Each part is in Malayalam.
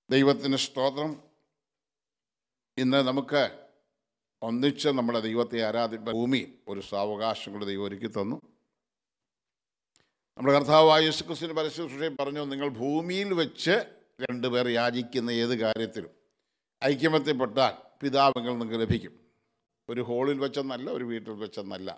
ദൈവത്തിന് സ്തോത്രം. ഇന്ന് നമുക്ക് ഒന്നിച്ച് നമ്മുടെ ദൈവത്തെ ആരാധിക്കാൻ ഭൂമി ഒരു സാവകാശം കൊണ്ട് ദൈവം ഒരുക്കി തന്നു. നമ്മുടെ കർത്താവായ യേശുക്രിസ്തുവിന്റെ പരസ്യശുശ്രൂഷയിൽ പറഞ്ഞു, നിങ്ങൾ ഭൂമിയിൽ വെച്ച് രണ്ടുപേർ യാചിക്കുന്ന ഏത് കാര്യത്തിലും ഐക്യമത്യപ്പെട്ടാൽ പിതാവിൽ നിങ്ങൾക്ക് ലഭിക്കും. ഒരു ഹോളിൽ വെച്ചെന്നല്ല, ഒരു വീട്ടിൽ വെച്ചെന്നല്ല.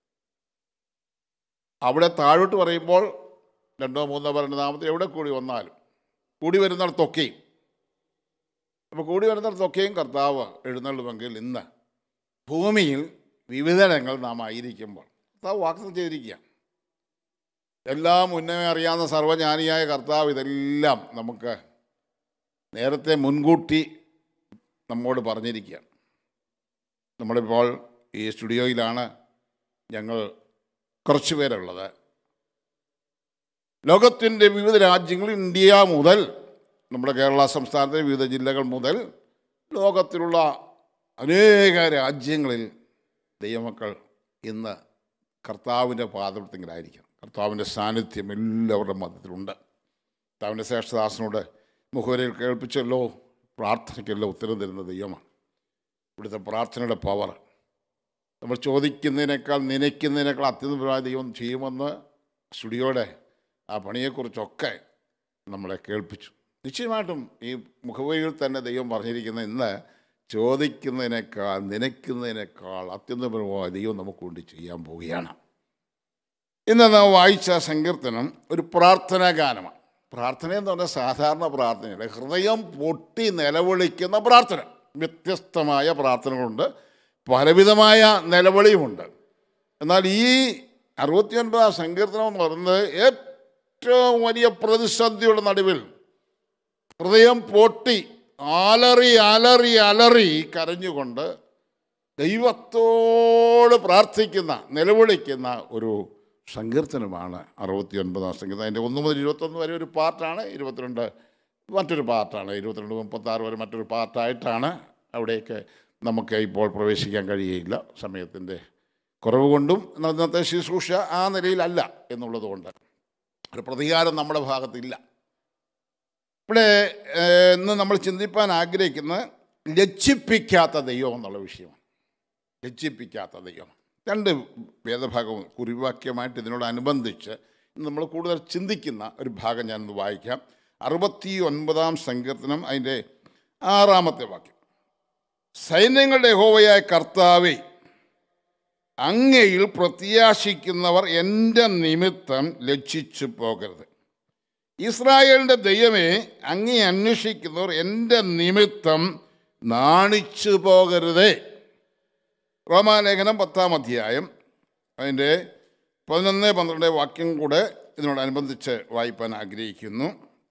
അവിടെ താഴോട്ട് പറയുമ്പോൾ 2 3 പേരുടെ നാമത്തിൽ എവിടെ കൂടി വന്നാലും കൂടി വരുന്നിടത്തൊക്കെയും, അപ്പോൾ കൂടി വരുന്നിടത്തൊക്കെയും കർത്താവ് എഴുന്നള്ളുമെങ്കിൽ ഇന്ന് ഭൂമിയിൽ വിവിധങ്ങൾ നാം ആയിരിക്കുമ്പോൾ കർത്താവ് വാഗ്ദത്തം ചെയ്തിരിക്കുക. എല്ലാം മുന്നമേ അറിയാവുന്ന സർവ്വജ്ഞാനിയായ കർത്താവ് ഇതെല്ലാം നമുക്ക് നേരത്തെ മുൻകൂട്ടി നമ്മോട് പറഞ്ഞിരിക്കുകയാണ്. നമ്മളിപ്പോൾ ഈ സ്റ്റുഡിയോയിലാണ് ഞങ്ങൾ കുറച്ച് പേരുള്ളത്. ലോകത്തിൻ്റെ വിവിധ രാജ്യങ്ങളിൽ, ഇന്ത്യ മുതൽ നമ്മുടെ കേരള സംസ്ഥാനത്തെ വിവിധ ജില്ലകൾ മുതൽ ലോകത്തിലുള്ള അനേക രാജ്യങ്ങളിൽ ദൈവമക്കൾ ഇന്ന് കർത്താവിൻ്റെ പാദത്തിലായിരിക്കണം. കർത്താവിൻ്റെ സാന്നിധ്യം എല്ലാവരുടെ മധ്യത്തിലുണ്ട്. കർത്താവിൻ്റെ ശ്രേഷ്ഠദാസനോട് മുഖവരയിൽ കേൾപ്പിച്ചല്ലോ, പ്രാർത്ഥനയ്ക്കെല്ലാം ഉത്തരം തരുന്ന ദൈവമാണ്. ഇവിടുത്തെ പ്രാർത്ഥനയുടെ പവർ നമ്മൾ ചോദിക്കുന്നതിനേക്കാൾ നനയ്ക്കുന്നതിനേക്കാൾ അത്യന്തപരമായ ദൈവം ചെയ്യുമെന്ന് സ്റ്റുഡിയോയുടെ ആ പണിയെക്കുറിച്ചൊക്കെ നമ്മളെ കേൾപ്പിച്ചു. നിശ്ചയമായിട്ടും ഈ മുഖവരിയിൽ തന്നെ ദൈവം പറഞ്ഞിരിക്കുന്ന ഇന്ന് ചോദിക്കുന്നതിനേക്കാൾ നനയ്ക്കുന്നതിനേക്കാൾ അത്യന്തപരമായ ദൈവം നമുക്ക് വേണ്ടി ചെയ്യാൻ പോവുകയാണ്. ഇന്ന് നാം വായിച്ച സങ്കീർത്തനം ഒരു പ്രാർത്ഥനാ ഗാനമാണ്. പ്രാർത്ഥന എന്ന് പറഞ്ഞാൽ സാധാരണ പ്രാർത്ഥനയല്ല, ഹൃദയം പൊട്ടി നിലവിളിക്കുന്ന പ്രാർത്ഥന. വ്യത്യസ്തമായ പ്രാർത്ഥനകളുണ്ട്, പലവിധമായ നിലവിളിയുമുണ്ട്. എന്നാൽ ഈ 69 സങ്കീർത്തനം എന്ന് പറയുന്നത് ഏറ്റവും വലിയ പ്രതിസന്ധിയുടെ നടുവിൽ ഹൃദയം പൊട്ടി അലറി അലറി അലറി കരഞ്ഞുകൊണ്ട് ദൈവത്തോട് പ്രാർത്ഥിക്കുന്ന, നിലവിളിക്കുന്ന ഒരു സങ്കീർത്തനമാണ് 69 സങ്കീർത്തനം. അതിൻ്റെ 1 മുതൽ 21 വരെ ഒരു പാർട്ടാണ്, 22 മറ്റൊരു പാർട്ടാണ്, 22 36 വരെ മറ്റൊരു പാർട്ടായിട്ടാണ്. അവിടേക്ക് നമുക്ക് ഇപ്പോൾ പ്രവേശിക്കാൻ കഴിയുകയില്ല, സമയത്തിൻ്റെ കുറവ് കൊണ്ടും ഇന്നത്തെ ശുശ്രൂഷ ആ നിലയിലല്ല എന്നുള്ളതുകൊണ്ട് ഒരു പ്രതികാരം നമ്മുടെ ഭാഗത്തില്ല. ഇവിടെ ഇന്ന് നമ്മൾ ചിന്തിപ്പാൻ ആഗ്രഹിക്കുന്നത് ലജ്ജിപ്പിക്കാത്ത ദൈവം എന്നുള്ള വിഷയമാണ്. ലജ്ജിപ്പിക്കാത്ത ദൈവം. 2 വേദഭാഗവും കുറിവാക്യമായിട്ട് ഇതിനോടനുബന്ധിച്ച് നമ്മൾ കൂടുതൽ ചിന്തിക്കുന്ന ഒരു ഭാഗം ഞാനൊന്ന് വായിക്കാം. 69 സങ്കീർത്തനം അതിൻ്റെ 6-ാമത്തെ വാക്യം. സൈന്യങ്ങളുടെ യഹോവയായ കർത്താവേ, അങ്ങയിൽ പ്രത്യാശിക്കുന്നവർ എൻ്റെ നിമിത്തം ലജ്ജിച്ചു പോകരുത്. ഇസ്രായേലിൻ്റെ ദൈവമേ, അങ്ങേ അന്വേഷിക്കുന്നവർ എൻ്റെ നിമിത്തം നാണിച്ചു പോകരുതേ. റോമാലേഖനം 10-ാം അധ്യായം അതിൻ്റെ 11-12 വാക്യം കൂടെ ഇതിനോടനുബന്ധിച്ച് വായിപ്പാൻ ആഗ്രഹിക്കുന്നു.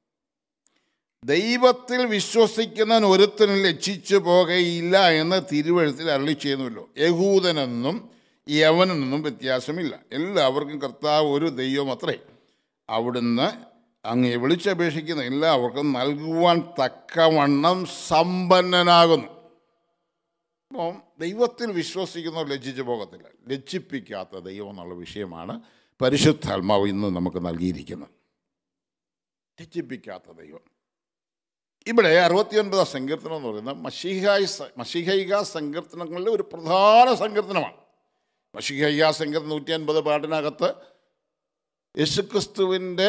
ദൈവത്തിൽ വിശ്വസിക്കുന്നവൻ ഒരുത്തനും ലജ്ജിച്ചു പോകുകയില്ല എന്ന് തിരുവെഴുത്തിൽ അരുളി ചെയ്യുന്നുവല്ലോ. യഹൂദനെന്നും യവനെന്നും വ്യത്യാസമില്ല, എല്ലാവർക്കും കർത്താവ് ഒരു ദൈവം അത്രേ. അവിടുന്ന് അങ്ങേ വിളിച്ചപേക്ഷിക്കുന്ന എല്ലാവർക്കും നൽകുവാൻ തക്കവണ്ണം സമ്പന്നനാകുന്നു. അപ്പം ദൈവത്തിൽ വിശ്വസിക്കുന്നവർ ലജ്ജിച്ചു പോകത്തില്ല. ലജ്ജിപ്പിക്കാത്ത ദൈവം എന്നുള്ള വിഷയമാണ് പരിശുദ്ധാത്മാവ് ഇന്ന് നമുക്ക് നൽകിയിരിക്കുന്നത്. ലജ്ജിപ്പിക്കാത്ത ദൈവം. ഇവിടെ 69 സങ്കീർത്തനം എന്ന് പറയുന്നത് മശീഹൈക സങ്കീർത്തനങ്ങളിലെ ഒരു പ്രധാന സങ്കീർത്തനമാണ്. മശീഹൈക സങ്കീർത്തനം 150 പാട്ടിനകത്ത് യേശുക്രിസ്തുവിൻ്റെ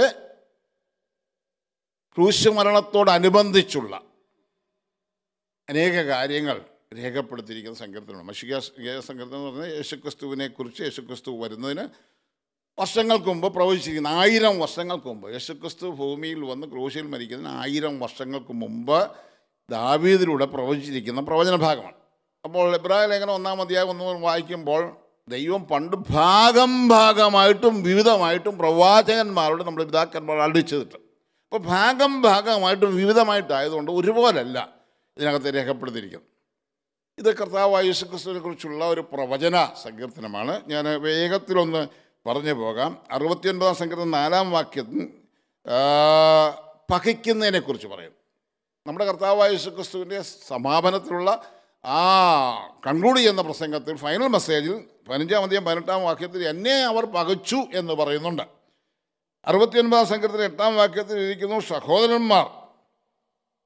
ക്രൂശ് മരണത്തോടനുബന്ധിച്ചുള്ള അനേക കാര്യങ്ങൾ രേഖപ്പെടുത്തിയിരിക്കുന്ന സങ്കീർത്തനമാണ്. മശീഹ സങ്കീർത്തനം എന്ന് പറഞ്ഞാൽ യേശുക്രിസ്തുവിനെക്കുറിച്ച്, യേശുക്രിസ്തു വരുന്നതിന് വർഷങ്ങൾക്ക് മുമ്പ് പ്രവചിച്ചിരിക്കുന്ന 1000 വർഷങ്ങൾക്ക് മുമ്പ്, യേശുക്രിസ്തു ഭൂമിയിൽ വന്ന് ക്രൂശിൽ മരിക്കുന്നതിന് 1000 വർഷങ്ങൾക്ക് മുമ്പ് ദാവീദിലൂടെ പ്രവചിച്ചിരിക്കുന്ന പ്രവചന ഭാഗമാണ്. അപ്പോൾ എബ്രായ ലേഖനം 1-ാം അധ്യായം 1 വായിക്കുമ്പോൾ ദൈവം പണ്ട് ഭാഗമായിട്ടും വിവിധമായിട്ടും പ്രവാചകന്മാരോട് നമ്മുടെ പിതാക്കന്മാർ അടിച്ചിട്ട്, അപ്പോൾ ഭാഗമായിട്ടും വിവിധമായിട്ടായതുകൊണ്ട് ഒരുപോലല്ല ഇതിനകത്ത് രേഖപ്പെടുത്തിയിരിക്കുന്നത്. ഇത് കർത്താവായ യേശുക്രിസ്തുവിനെ കുറിച്ചുള്ള ഒരു പ്രവചന സങ്കീർത്തനമാണ്. ഞാൻ വേഗത്തിലൊന്ന് പറഞ്ഞു പോകാം. 69 സങ്കീർത്തനം 4-ാം വാക്യത്തിൽ പകയ്ക്കുന്നതിനെക്കുറിച്ച് പറയും. നമ്മുടെ കർത്താവായ യേശുക്രിസ്തുവിൻ്റെ സമാപനത്തിലുള്ള ആ കൺക്ലൂഡ് ചെയ്യുന്ന പ്രസംഗത്തിൽ, ഫൈനൽ മെസ്സേജിൽ 15-ാം അധ്യായം 18-ാം വാക്യത്തിൽ എന്നെ അവർ പകച്ചു എന്ന് പറയുന്നുണ്ട്. 69 സങ്കീർത്തനം 8-ാം വാക്യത്തിൽ ഇരിക്കുന്നു, സഹോദരന്മാർ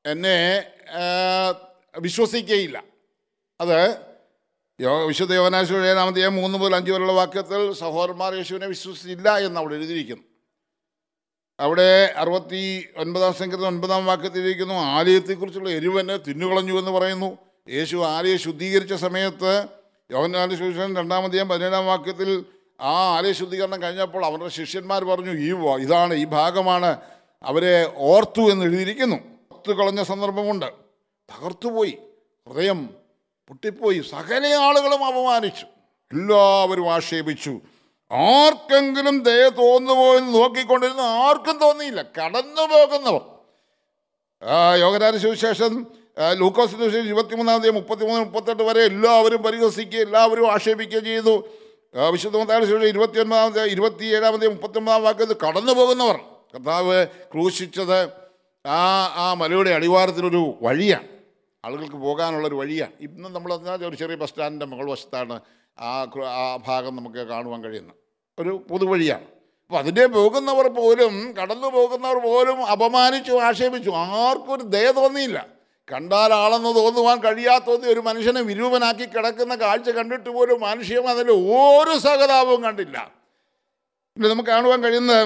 എന്നെ വിശ്വസിക്കുകയില്ല. അത് വിശുദ്ധ യോഹന്നാൻ 7 3 മുതൽ 5 വരെയുള്ള വാക്യത്തിൽ സഹോദരന്മാർ യേശുവിനെ വിശ്വസിച്ചില്ല എന്ന് അവിടെ എഴുതിയിരിക്കുന്നു. അവിടെ 69 സങ്കീർത്തനം 9 വാക്യത്തിൽ ഇരിക്കുന്നു, ആലയത്തെക്കുറിച്ചുള്ള എരിവനെ തിന്നുകളഞ്ഞു എന്ന് പറയുന്നു. യേശു ആലയം ശുദ്ധീകരിച്ച സമയത്ത് യോഹന്നാൻ സുവിശേഷം 2 17 വാക്യത്തിൽ ആ ആലയ ശുദ്ധീകരണം കഴിഞ്ഞപ്പോൾ അവരുടെ ശിഷ്യന്മാർ പറഞ്ഞു, ഇതാണ് ഈ ഭാഗമാണ് അവരെ ഓർത്തു എന്ന് എഴുതിയിരിക്കുന്നു. ഓർത്തു കളഞ്ഞ സന്ദർഭമുണ്ട്. തകർത്തുപോയി, ഹൃദയം പൊട്ടിപ്പോയി, സകല ആളുകളും അപമാനിച്ചു, എല്ലാവരും ആക്ഷേപിച്ചു. ആർക്കെങ്കിലും ദയ തോന്നുമോ എന്ന് നോക്കിക്കൊണ്ടിരുന്ന ആർക്കും തോന്നിയില്ല. കടന്നു പോകുന്നവർ. യോഹന്നാൻ സുവിശേഷം ലൂക്കോസിന്റെ സുവിശേഷം 23 33 38 വരെ എല്ലാവരും പരിഹസിക്കുകയും എല്ലാവരും ആക്ഷേപിക്കുകയും ചെയ്തു. വിശുദ്ധ മത്തായിയുടെ സുവിശേഷം 29 27 39 വാക്യത്തിൽ കടന്നു പോകുന്നവർ. കർത്താവ് ക്രൂശിച്ചത് ആ മലയുടെ അടിവാരത്തിലൊരു വഴിയാണ്, ആളുകൾക്ക് പോകാനുള്ളൊരു വഴിയാണ്. ഇന്നും നമ്മൾ ഒരു ചെറിയ ബസ് സ്റ്റാൻഡിൻ്റെ മുകൾ വശത്താണ് ആ ഭാഗം നമുക്ക് കാണുവാൻ കഴിയുന്നത്. ഒരു പൊതുവഴിയാണ്. അപ്പോൾ അതിൻ്റെ പോകുന്നവർ പോലും, കടന്നു പോകുന്നവർ പോലും അപമാനിച്ചു, ആക്ഷേപിച്ചു. ആർക്കും ഒരു ദയ തോന്നിയില്ല. കണ്ടാൽ ആളെന്ന് തോന്നുവാൻ കഴിയാത്തത് ഒരു മനുഷ്യനെ വിരൂപനാക്കി കിടക്കുന്ന കാഴ്ച കണ്ടിട്ട് പോലും മാനുഷികം അതിൽ ഒരു സഹതാപവും കണ്ടില്ല. പിന്നെ നമുക്ക് കാണുവാൻ കഴിയുന്നത്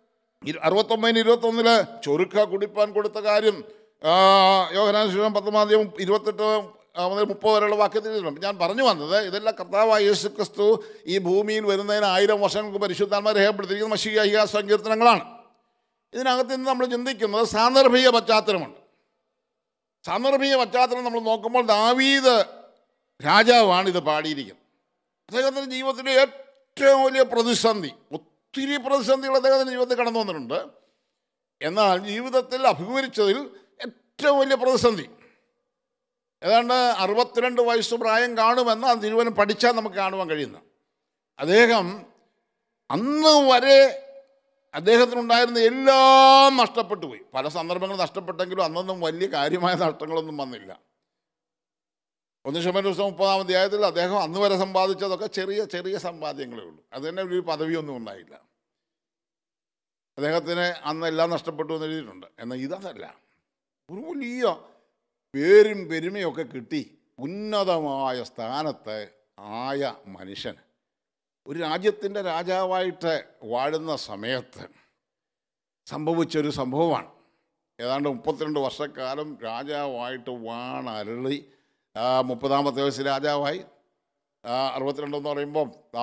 69-21 ചൊരുക്ക കുടിപ്പാൻ കൊടുത്ത കാര്യം യോഹന്നാൻ സുവിശേഷം 10 28 മുതൽ 30 വരെയുള്ള വാക്യത്തിൽ ഞാൻ പറഞ്ഞു വന്നത്, ഇതെല്ലാം കർത്താവായ യേശുക്രിസ്തു ഈ ഭൂമിയിൽ വരുന്നതിന് 1000 വർഷങ്ങൾക്ക് പരിശുദ്ധാത്മാ രേഖപ്പെടുത്തിയിരിക്കുന്ന മശീഹ സങ്കീർത്തനങ്ങളാണ്. ഇതിനകത്ത് നിന്ന് നമ്മൾ ചിന്തിക്കുന്നത് സാന്ദർഭിക പശ്ചാത്തലമുണ്ട്. സാന്ദർഭിക പശ്ചാത്തലം നമ്മൾ നോക്കുമ്പോൾ ദാവീദ് രാജാവാണ് ഇത് പാടിയിരിക്കുന്നത്. അദ്ദേഹത്തിൻ്റെ ജീവിതത്തിലെ ഏറ്റവും വലിയ പ്രതിസന്ധി, ഒത്തിരി പ്രതിസന്ധികൾ അദ്ദേഹത്തിൻ്റെ ജീവിതത്തിൽ കടന്നു വന്നിട്ടുണ്ട്. എന്നാൽ ജീവിതത്തിൽ അഭിമുഖീകരിച്ചതിൽ ഏറ്റവും വലിയ പ്രതിസന്ധി ഏതാണ്ട് 62 വയസ്സ് പ്രായം കാണുമെന്ന് ആ തിരുവനം പഠിച്ചാൽ നമുക്ക് കാണുവാൻ കഴിയുന്നത്. അദ്ദേഹം അന്ന് വരെ അദ്ദേഹത്തിനുണ്ടായിരുന്ന എല്ലാം നഷ്ടപ്പെട്ടു പോയി. പല സന്ദർഭങ്ങൾ നഷ്ടപ്പെട്ടെങ്കിലും അന്നൊന്നും വലിയ കാര്യമായ നഷ്ടങ്ങളൊന്നും വന്നില്ല. 1 ശമൂവേൽ 30 അദ്ദേഹം അന്ന് വരെ സമ്പാദിച്ചതൊക്കെ ചെറിയ ചെറിയ സമ്പാദ്യങ്ങളേ ഉള്ളൂ. അത് തന്നെ ഒരു പദവിയൊന്നും ഉണ്ടായില്ല. അദ്ദേഹത്തിന് അന്ന് എല്ലാം നഷ്ടപ്പെട്ടു എന്ന് എഴുതിയിട്ടുണ്ട്. എന്നാൽ ഇതല്ല, ഒരു വലിയ പേരും പെരുമയൊക്കെ കിട്ടി ഉന്നതമായ സ്ഥാനത്ത് ആയ മനുഷ്യൻ ഒരു രാജ്യത്തിൻ്റെ രാജാവായിട്ട് വാഴുന്ന സമയത്ത് സംഭവിച്ചൊരു സംഭവമാണ്. ഏതാണ്ട് 32 വർഷക്കാലം രാജാവായിട്ട് വാണരുളി. 30-ാമത്തെ വയസ്സിൽ രാജാവായി. 62 എന്ന് പറയുമ്പോൾ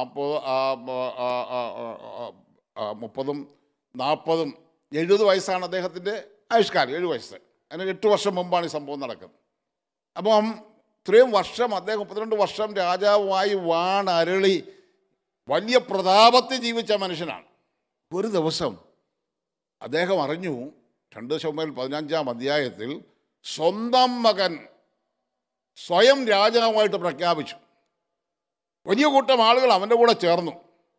30-ഉം 40-ഉം 70 വയസ്സാണ് അദ്ദേഹത്തിൻ്റെ ആയുഷ്കാലം. 7 വയസ്സ്. അതിന് 8 വർഷം മുമ്പാണ് ഈ സംഭവം നടക്കുന്നത്. അപ്പം ഇത്രയും വർഷം അദ്ദേഹം 32 വർഷം രാജാവായി വാണരുളി വലിയ പ്രതാപത്തിൽ ജീവിച്ച മനുഷ്യനാണ്. ഒരു ദിവസം അദ്ദേഹം അറിഞ്ഞു, 2 ശമൂവേൽ 15 സ്വന്തം മകൻ സ്വയം രാജാവായിട്ട് പ്രഖ്യാപിച്ചു. വലിയ കൂട്ടം ആളുകൾ അവൻ്റെ കൂടെ ചേർന്നു.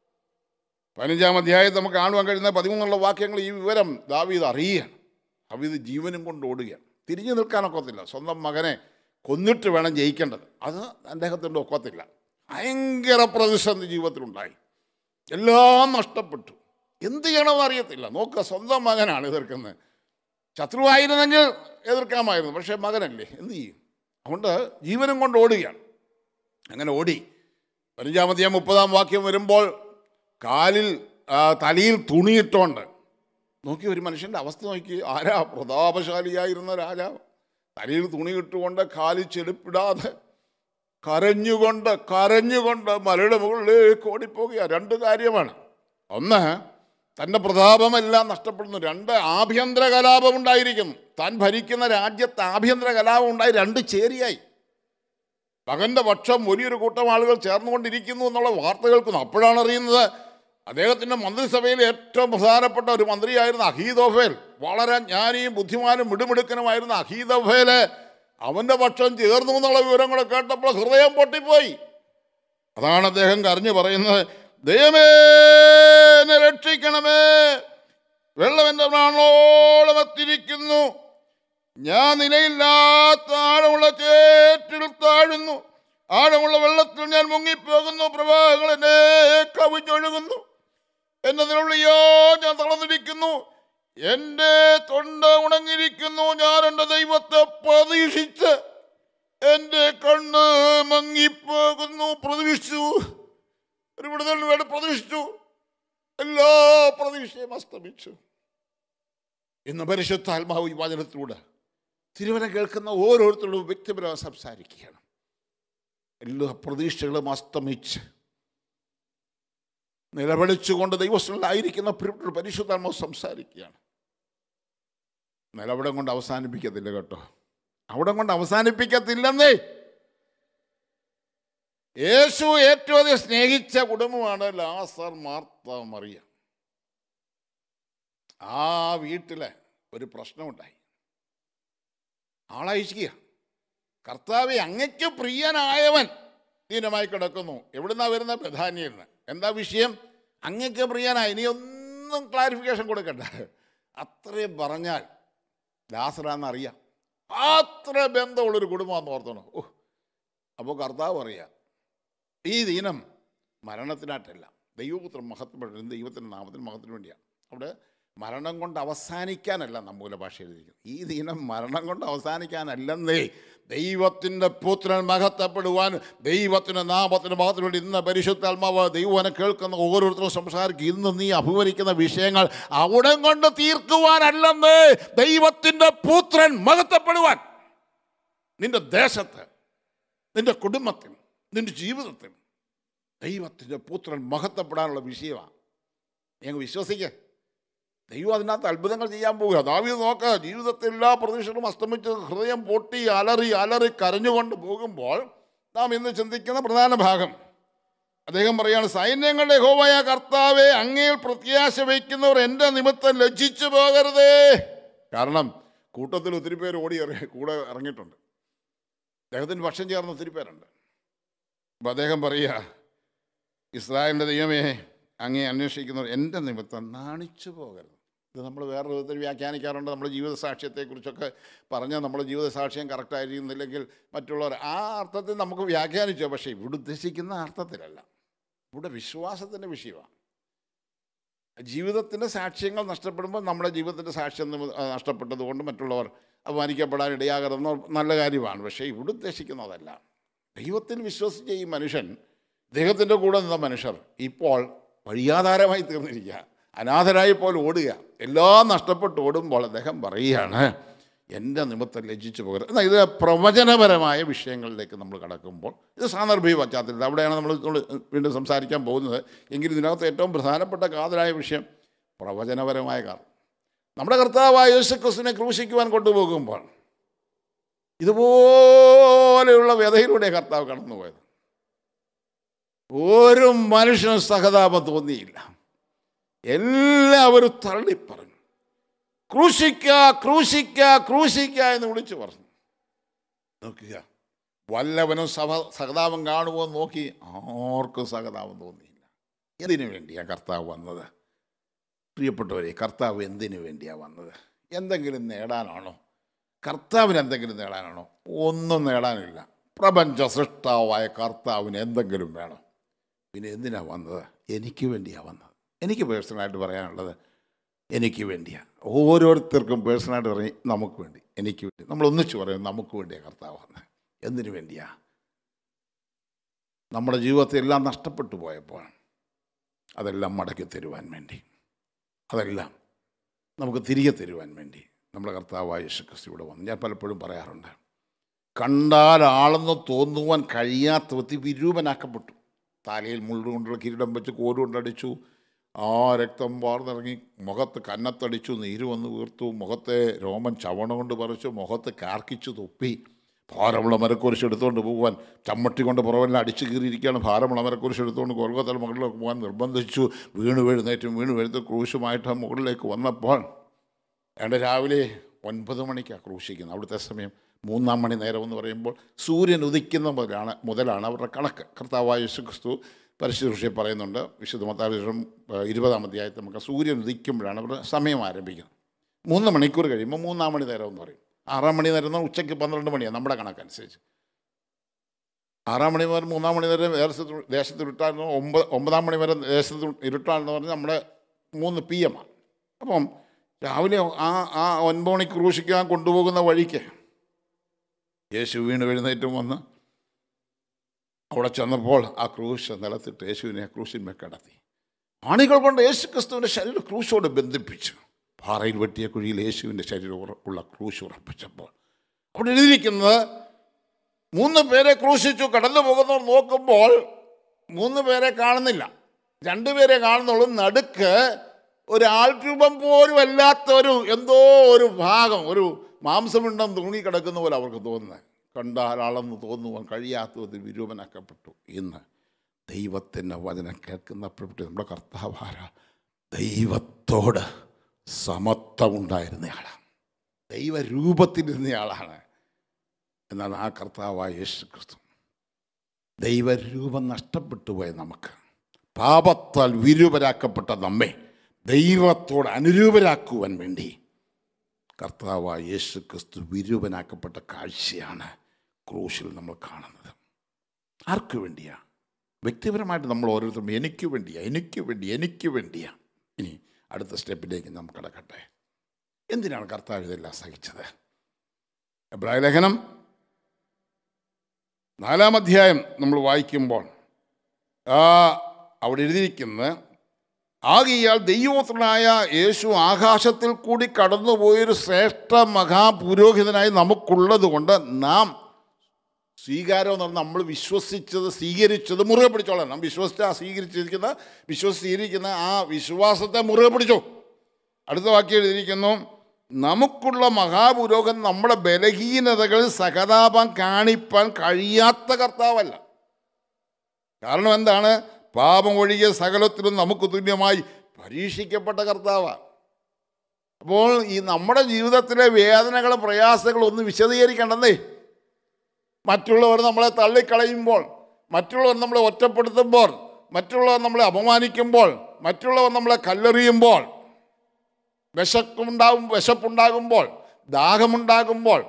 15 നമുക്ക് കാണുവാൻ കഴിയുന്ന 13 വാക്യങ്ങൾ ഈ വിവരം ദാവീദ് അറിയുകയാണ്. ദാവീദ് ജീവനും കൊണ്ട് ഓടുകയാണ്. തിരിഞ്ഞു നിൽക്കാനൊക്കത്തില്ല. സ്വന്തം മകനെ കൊന്നിട്ട് വേണം ജയിക്കേണ്ടത്. അത് അദ്ദേഹത്തിൻ്റെ ഒക്കത്തില്ല. ഭയങ്കര പ്രതിസന്ധി ജീവിതത്തിലുണ്ടായി. എല്ലാം നഷ്ടപ്പെട്ടു. എന്ത് ചെയ്യണമെന്ന് അറിയത്തില്ല. നോക്കുക, സ്വന്തം മകനാണ് എതിർക്കുന്നത്. ശത്രുവായിരുന്നെങ്കിൽ എതിർക്കാമായിരുന്നു, പക്ഷേ മകനല്ലേ, എന്ത് ചെയ്യും? അതുകൊണ്ട് ജീവനും കൊണ്ട് ഓടുകയാണ്. അങ്ങനെ ഓടി 15 30 വാക്യം വരുമ്പോൾ കാലിൽ തലയിൽ തുണിയിട്ടുകൊണ്ട് നോക്കി, ഒരു മനുഷ്യൻ്റെ അവസ്ഥ നോക്കി. ആരാ? പ്രതാപശാലിയായിരുന്ന രാജാവ് തലയിൽ തുണി ഇട്ടുകൊണ്ട് കാലിൽ ചെരുപ്പിടാതെ കരഞ്ഞുകൊണ്ട് മലയുടെ മുകളിലേക്ക് ഓടിപ്പോകുക. 2 കാര്യമാണ്. ഒന്ന്, തൻ്റെ പ്രതാപമെല്ലാം നഷ്ടപ്പെടുന്നു. 2, ആഭ്യന്തര കലാപം ഉണ്ടായിരിക്കുന്നു. താൻ ഭരിക്കുന്ന രാജ്യത്ത് ആഭ്യന്തര കലാപം ഉണ്ടായി 2 ചേരിയായി. മകൻ്റെ പക്ഷം വലിയൊരു കൂട്ടം ആളുകൾ ചേർന്നുകൊണ്ടിരിക്കുന്നു എന്നുള്ള വാർത്ത കേൾക്കുന്നു. അപ്പോഴാണ് അറിയുന്നത് അദ്ദേഹത്തിൻ്റെ മന്ത്രിസഭയിൽ ഏറ്റവും പ്രധാനപ്പെട്ട ഒരു മന്ത്രിയായിരുന്ന അഹീതോഫേൽ, വളരെ ജ്ഞാനിയും ബുദ്ധിമാനും മിടുമിടുക്കനുമായിരുന്ന അഹീതോഫേൽ അവൻ്റെ പക്ഷം ചേർന്നു എന്നുള്ള വിവരം കൂടെ കേട്ടപ്പോൾ ഹൃദയം പൊട്ടിപ്പോയി. അതാണ് അദ്ദേഹം കരഞ്ഞു പറയുന്നത്, ദൈവമേ എന്നെ രക്ഷിക്കണമേ, വെള്ളം എൻ്റെ പ്രാണോളം എത്തിയിരിക്കുന്നു, ഞാൻ നിലയില്ലാത്ത ആഴമുള്ള ചേറ്റിൽ താഴുന്നു, ആഴമുള്ള വെള്ളത്തിൽ ഞാൻ മുങ്ങിപ്പോകുന്നു, പ്രവാഹങ്ങൾ എന്നെ കവിഞ്ഞൊഴുകുന്നു, എൻ്റെ നിലവിളിയോ ഞാൻ തളർന്നിരിക്കുന്നു, എൻ്റെ തൊണ്ട ഉണങ്ങിയിരിക്കുന്നു, ഞാൻ എൻ്റെ ദൈവത്തെ പ്രതീക്ഷിച്ച് എൻ്റെ കണ്ണ് മങ്ങിപ്പോകുന്നു. പ്രതീക്ഷിച്ചു, ഒരു വിടുതലിന് വേണ്ടി പ്രതീക്ഷിച്ചു, എല്ലാ പ്രതീക്ഷയും അസ്തമിച്ചു. ഇന്ന് പരിശുദ്ധാത്മാവ് ഈ വചനത്തിലൂടെ തിരുവചനം കേൾക്കുന്ന ഓരോരുത്തരോടും വ്യക്തിപരമായി സംസാരിക്കുകയാണ്. എല്ലാ പ്രതീക്ഷകളും അസ്തമിച്ച് നിലവിളിച്ചുകൊണ്ട് ദൈവസ്ഥലായിരിക്കുന്ന പരിശുദ്ധാത്മാവ് സംസാരിക്കുകയാണ്. നിലവിടം കൊണ്ട് അവസാനിപ്പിക്കത്തില്ല കേട്ടോ, അവിടെ കൊണ്ട് അവസാനിപ്പിക്കത്തില്ലെന്നേ. യേശു ഏറ്റവും അധികം സ്നേഹിച്ച കുടുംബമാണ് ലാസർ, മാർത്ത, മറിയ. ആ വീട്ടില് ഒരു പ്രശ്നമുണ്ടായി. ആളയക്കുക, കർത്താവേ അങ്ങയ്ക്ക് പ്രിയനായവൻ ദീനമായി കിടക്കുന്നു. എവിടുന്നാ വരുന്ന? ബഥാനിയിൽ നിന്ന്. എന്താ വിഷയം? അങ്ങയ്ക്ക് പ്രിയനായി. ഇനി ഒന്നും ക്ലാരിഫിക്കേഷൻ കൊടുക്കണ്ട, അത്രയും പറഞ്ഞാൽ ലാസറാന്നറിയാം. അത്ര ബന്ധമുള്ളൊരു കുടുംബമാണെന്ന് ഓർത്തണോ. അപ്പോൾ കർത്താവ് പറയാം, ഈ ദിനം മരണത്തിനായിട്ടല്ല, ദൈവപുത്രൻ മഹത്വപ്പെടുന്നത് ദൈവത്തിൻ്റെ നാമത്തിന് മഹത്വത്തിന് വേണ്ടിയാണ്. അവിടെ മരണം കൊണ്ട് അവസാനിക്കാനല്ല നമ്മൂല ഭാഷ എഴുതിയിരിക്കുന്നത്. ഈ ദിനം മരണം കൊണ്ട് അവസാനിക്കാനല്ലെന്നേ, ദൈവത്തിൻ്റെ പുത്രൻ മഹത്വപ്പെടുവാൻ, ദൈവത്തിൻ്റെ നാമത്തിന് മഹത്വത്തിന് വേണ്ടി ഇന്ന് പരിശുദ്ധാത്മാവ് ദൈവനെ കേൾക്കുന്ന ഓരോരുത്തരും സംസാരിക്കും. ഇന്ന് നീ അഭിമുഖീകരിക്കുന്ന വിഷയങ്ങൾ അവിടെ കൊണ്ട് തീർക്കുവാനല്ലെന്നേ, ദൈവത്തിൻ്റെ പുത്രൻ മഹത്വപ്പെടുവാൻ നിന്റെ ദേശത്ത്, നിന്റെ കുടുംബത്തിൽ, നിന്റെ ജീവിതത്തിൽ ദൈവത്തിൻ്റെ പുത്രൻ മഹത്വപ്പെടാനുള്ള വിഷയമാണ്. ഞങ്ങൾ വിശ്വസിക്കുക, ദൈവം അതിനകത്ത് അത്ഭുതങ്ങൾ ചെയ്യാൻ പോവുക. ദാവീദ് നോക്കുക, ജീവിതത്തിൽ എല്ലാ പ്രതീക്ഷകളും അസ്തമിച്ച് ഹൃദയം പൊട്ടി അലറി അലറി കരഞ്ഞുകൊണ്ട് പോകുമ്പോൾ നാം ഇന്ന് ചിന്തിക്കുന്ന പ്രധാന ഭാഗം അദ്ദേഹം പറയുകയാണ്, സൈന്യങ്ങളുടെ യഹോവയായ കർത്താവേ, അങ്ങയിൽ പ്രത്യാശ വയ്ക്കുന്നവർ എൻ്റെ നിമിത്തം ലജ്ജിച്ചു പോകരുതേ. കാരണം കൂട്ടത്തിൽ ഒത്തിരി പേര് കൂടെ ഇറങ്ങിയിട്ടുണ്ട്. അദ്ദേഹത്തിന് പക്ഷം ചേർന്ന് ഒത്തിരി പേരുണ്ട്. അപ്പം അദ്ദേഹം പറയുക, ഇസ്രായേലിൻ്റെ ദൈവമേ, അങ്ങേ അന്വേഷിക്കുന്നവർ എൻ്റെ നിമിത്തം നാണിച്ചു പോകരുത്. ഇത് നമ്മൾ വേറെ വിധത്തിൽ വ്യാഖ്യാനിക്കാറുണ്ട്. നമ്മുടെ ജീവിത സാക്ഷ്യത്തെക്കുറിച്ചൊക്കെ പറഞ്ഞാൽ നമ്മുടെ ജീവിത സാക്ഷ്യം കറക്റ്റായിരിക്കുന്നില്ലെങ്കിൽ മറ്റുള്ളവർ ആ അർത്ഥത്തിൽ നമുക്ക് വ്യാഖ്യാനിച്ചോ. പക്ഷേ ഇവിടെ ഉദ്ദേശിക്കുന്ന അർത്ഥത്തിലല്ല, ഇവിടെ വിശ്വാസത്തിൻ്റെ വിഷയമാണ്. ജീവിതത്തിൻ്റെ സാക്ഷ്യങ്ങൾ നഷ്ടപ്പെടുമ്പോൾ നമ്മുടെ ജീവിതത്തിൻ്റെ സാക്ഷ്യം നഷ്ടപ്പെട്ടതുകൊണ്ട് മറ്റുള്ളവർ അപമാനിക്കപ്പെടാൻ ഇടയാകരുതെന്ന നല്ല കാര്യമാണ്. പക്ഷേ ഇവിടെ ഉദ്ദേശിക്കുന്നതല്ല. ദൈവത്തിൽ വിശ്വസിച്ച ഈ മനുഷ്യൻ, ദൈവത്തിൻ്റെ കൂടെ നിന്ന മനുഷ്യർ ഇപ്പോൾ വഴിയാധാരമായി തീർന്നിരിക്കുക, അനാഥരായി പോലെ ഓടുക. എല്ലാം നഷ്ടപ്പെട്ട് ഓടുമ്പോൾ അദ്ദേഹം പറയുകയാണ്, എൻ്റെ നിമിത്തം ലജ്ജിച്ചു പോകരുത്. എന്നാൽ ഇത് പ്രവചനപരമായ വിഷയങ്ങളിലേക്ക് നമ്മൾ കടക്കുമ്പോൾ ഇത് സാന്ദർഭിക പശ്ചാത്തലത്തിൽ അവിടെയാണ് നമ്മൾ വീണ്ടും സംസാരിക്കാൻ പോകുന്നത്. എങ്കിലും ഇതിനകത്ത് ഏറ്റവും പ്രധാനപ്പെട്ട കാതലായ വിഷയം പ്രവചനപരമായ കാരണം. നമ്മുടെ കർത്താവായ യേശുക്രിസ്തുവിനെ ക്രൂശിക്കുവാൻ കൊണ്ടുപോകുമ്പോൾ ഇതുപോലെയുള്ള വ്യതയിലൂടെ കർത്താവ് കടന്നുപോയത്. ഒരു മനുഷ്യനും സഹതാപം തോന്നിയില്ല. എല്ലാവരും തള്ളിപ്പറഞ്ഞു, ക്രൂശിക്ക ക്രൂശിക്ക ക്രൂശിക്ക എന്ന് വിളിച്ചു പറഞ്ഞു. നോക്കുക, വല്ലവനും സഹതാപം കാണുമോ എന്ന് നോക്കി, ആർക്കും സഹതാപം തോന്നിയില്ല. എന്തിനു വേണ്ടിയാണ് കർത്താവ് വന്നത്? പ്രിയപ്പെട്ടവരെ, കർത്താവ് എന്തിനു വേണ്ടിയാണ് വന്നത്? എന്തെങ്കിലും നേടാനാണോ? കർത്താവിന് എന്തെങ്കിലും നേടാനാണോ? ഒന്നും നേടാനില്ല. പ്രപഞ്ച സൃഷ്ടാവായ കർത്താവിന് എന്തെങ്കിലും വേണം. പിന്നെ എന്തിനാണ് വന്നത്? എനിക്ക് വേണ്ടിയാണ് വന്നത്. എനിക്ക് പേഴ്സണലായിട്ട് പറയാനുള്ളത് എനിക്ക് വേണ്ടിയാണ്. ഓരോരുത്തർക്കും പേഴ്സണലായിട്ട് പറയും നമുക്ക് വേണ്ടി, എനിക്ക് വേണ്ടി. നമ്മൾ ഒന്നിച്ച് പറയും നമുക്ക് വേണ്ടിയാണ് കർത്താവ് വന്നത്. എന്തിനു വേണ്ടിയാണ്? നമ്മുടെ ജീവിതത്തിൽ എല്ലാം നഷ്ടപ്പെട്ടു പോയപ്പോൾ അതെല്ലാം മടക്കി തരുവാൻ വേണ്ടി, അതെല്ലാം നമുക്ക് തിരികെ തരുവാൻ വേണ്ടി നമ്മുടെ കർത്താവായ യേശുക്രിസ്തു ഇവിടെ വന്നു. ഞാൻ പലപ്പോഴും പറയാറുണ്ട്, കണ്ടാൽ ആളെന്ന് തോന്നുവാൻ കഴിയാത്ത വ്യക്തി വിരൂപനാക്കപ്പെട്ടു. തലയിൽ മുള്ളുകൊണ്ടുള്ള കിരീടം വെച്ച് കോലുകൊണ്ടടിച്ചു, ആ രക്തം വാർന്നിറങ്ങി, മുഖത്ത് കന്നത്തടിച്ചു, നീര് വന്ന് വീർത്തു, മുഖത്തെ രോമൻ ചവണ കൊണ്ട് പറിച്ചു, മുഖത്ത് കാർക്കിച്ചു തുപ്പി, ഭാരമുള്ള മരക്കുരിശ് എടുത്തുകൊണ്ട് പോകുവാൻ ചമ്മട്ടി കൊണ്ട് പുറവെല്ലാം അടിച്ചു കീറിയിരിക്കുകയാണ്. ഭാരമുള്ള മരക്കുരിശ് എടുത്തുകൊണ്ട് കൊൽക്കത്തയുടെ മുകളിലേക്ക് പോകാൻ നിർബന്ധിച്ചു. വീണ് എഴുന്നേറ്റ് ക്രൂശുമായിട്ട് മുകളിലേക്ക് വന്നപ്പോൾ രാവിലെ 9 മണിക്കാണ് ക്രൂശിക്കുന്നത്. അവിടുത്തെ സമയം 3 മണി നേരം എന്ന് പറയുമ്പോൾ സൂര്യൻ ഉദിക്കുന്ന മുതലാണ് അവരുടെ കണക്ക്. കർത്താവായ യേശുക്രിസ്തു പരിശുദ്ധ ഋഷിയെ പറയുന്നുണ്ട്, വിശുദ്ധ മത്തായി 20-ാം അധ്യായത്തിൽ നമുക്ക് സൂര്യൻ ഉദിക്കുമ്പോഴാണ് അവരുടെ സമയം ആരംഭിക്കുന്നത്. 3 മണിക്കൂർ കഴിയുമ്പോൾ 3 മണി നേരം എന്ന് പറയും. 6 മണി നേരം എന്നാൽ ഉച്ചയ്ക്ക് 12 മണിയാണ് നമ്മുടെ കണക്കനുസരിച്ച്. 6 മണി വരെ 3 മണി വരെ ദേശത്ത് ഇരുട്ടാണെന്ന്, 9 മണി വരെ ദേശത്ത് ഇരുട്ടാണെന്ന് പറഞ്ഞാൽ നമ്മുടെ 3 PM. അപ്പം രാവിലെ ആ 9 മണിക്ക് ക്രൂശിക്കാൻ കൊണ്ടുപോകുന്ന വഴിക്ക് യേശു വീണ് എഴുന്നേറ്റും വന്ന് അവിടെ ചെന്നപ്പോൾ ആ ക്രൂശ് നിലത്തിട്ട് യേശുവിനെ ആ ക്രൂശിന്മേൽ കിടത്തി. ആണികൾ കൊണ്ട് യേശു ക്രിസ്തുവിൻ്റെ ശരീരം ക്രൂശോട് ബന്ധിപ്പിച്ചു. പാറയിൽ വെട്ടിയ കുഴിയിൽ യേശുവിൻ്റെ ശരീരം ഉള്ള ക്രൂശ് ഉറപ്പിച്ചപ്പോൾ അവിടെ എഴുതിയിരിക്കുന്നത് 3 പേരെ ക്രൂശിച്ചു. കടന്നു പോകുന്നവർ നോക്കുമ്പോൾ 3 പേരെ കാണുന്നില്ല, 2 പേരെ കാണുന്നുള്ളൂ. നടുക്ക് ഒരാൾ രൂപം പോലും അല്ലാത്ത എന്തോ ഒരു ഭാഗം, ഒരു മാംസമുണ്ടെന്ന് തൂങ്ങിക്കിടക്കുന്ന പോലെ അവർക്ക് തോന്നുന്നത്. കണ്ടാൽ ആളെന്ന് തോന്നുവാൻ കഴിയാത്തതിൽ വിരൂപനാക്കപ്പെട്ടു. ഇന്ന് ദൈവത്തിൻ്റെ വചനം കേൾക്കുന്നപ്പോഴത്തെ നമ്മുടെ കർത്താവാര ദൈവത്തോട് സമത്വമുണ്ടായിരുന്നയാളാണ്, ദൈവരൂപത്തിലിരുന്നയാളാണ്. എന്നാൽ ആ കർത്താവായ യേശു ക്രിസ്തു ദൈവരൂപം നഷ്ടപ്പെട്ടു പോയ നമുക്ക്, പാപത്താൽ വിരൂപരാക്കപ്പെട്ട നമ്മെ ദൈവത്തോട് അനുരൂപരാക്കുവാൻ വേണ്ടി കർത്താവായ യേശു ക്രിസ്തു വിരൂപനാക്കപ്പെട്ട കാഴ്ചയാണ് ക്രൂശിൽ നമ്മൾ കാണുന്നത്. ആർക്കു വേണ്ടിയാ? വ്യക്തിപരമായിട്ട് നമ്മൾ ഓരോരുത്തരും എനിക്ക് വേണ്ടിയാ. ഇനി അടുത്ത സ്റ്റെപ്പിലേക്ക് നാം കടക്കട്ടെ. എന്തിനാണ് കർത്താവ് ഇതെല്ലാം സഹിച്ചത്? എബ്രായ ലേഖനം 4-ാം അധ്യായം നമ്മൾ വായിക്കുമ്പോൾ അവിടെ എഴുതിയിരിക്കുന്നത്, ആകയാൽ ദൈവപുത്രനായ യേശു ആകാശത്തിൽ കൂടി കടന്നുപോയൊരു ശ്രേഷ്ഠ മഹാപുരോഹിതനായി നമുക്കുള്ളത് കൊണ്ട് നാം സ്വീകാരം എന്ന് പറഞ്ഞാൽ നമ്മൾ സ്വീകരിച്ചത് മുറുകെ പിടിച്ചോളാം. നാം വിശ്വസിച്ചിരിക്കുന്ന ആ വിശ്വാസത്തെ മുറുകെ പിടിച്ചോ. അടുത്ത വാക്യം എഴുതിയിരിക്കുന്നു, നമുക്കുള്ള മഹാപുരോഹിതൻ നമ്മുടെ ബലഹീനതകളിൽ സഹതാപം കാണിപ്പാൻ കഴിയാത്ത കർത്താവല്ല. കാരണം എന്താണ്? പാപം ഒഴികെ സകലത്തിലും നമുക്ക് തുല്യമായി പരീക്ഷിക്കപ്പെട്ട കർത്താവാണ്. അപ്പോൾ ഈ നമ്മുടെ ജീവിതത്തിലെ വേദനകളും പ്രയാസങ്ങളും ഒന്ന് വിശദീകരിക്കണ്ടെന്നേ. മറ്റുള്ളവർ നമ്മളെ തള്ളിക്കളയുമ്പോൾ, മറ്റുള്ളവർ നമ്മളെ ഒറ്റപ്പെടുത്തുമ്പോൾ, മറ്റുള്ളവർ നമ്മളെ അപമാനിക്കുമ്പോൾ, മറ്റുള്ളവർ നമ്മളെ കല്ലെറിയുമ്പോൾ, വിശപ്പുണ്ടാകുമ്പോൾ, ദാഹമുണ്ടാകുമ്പോൾ,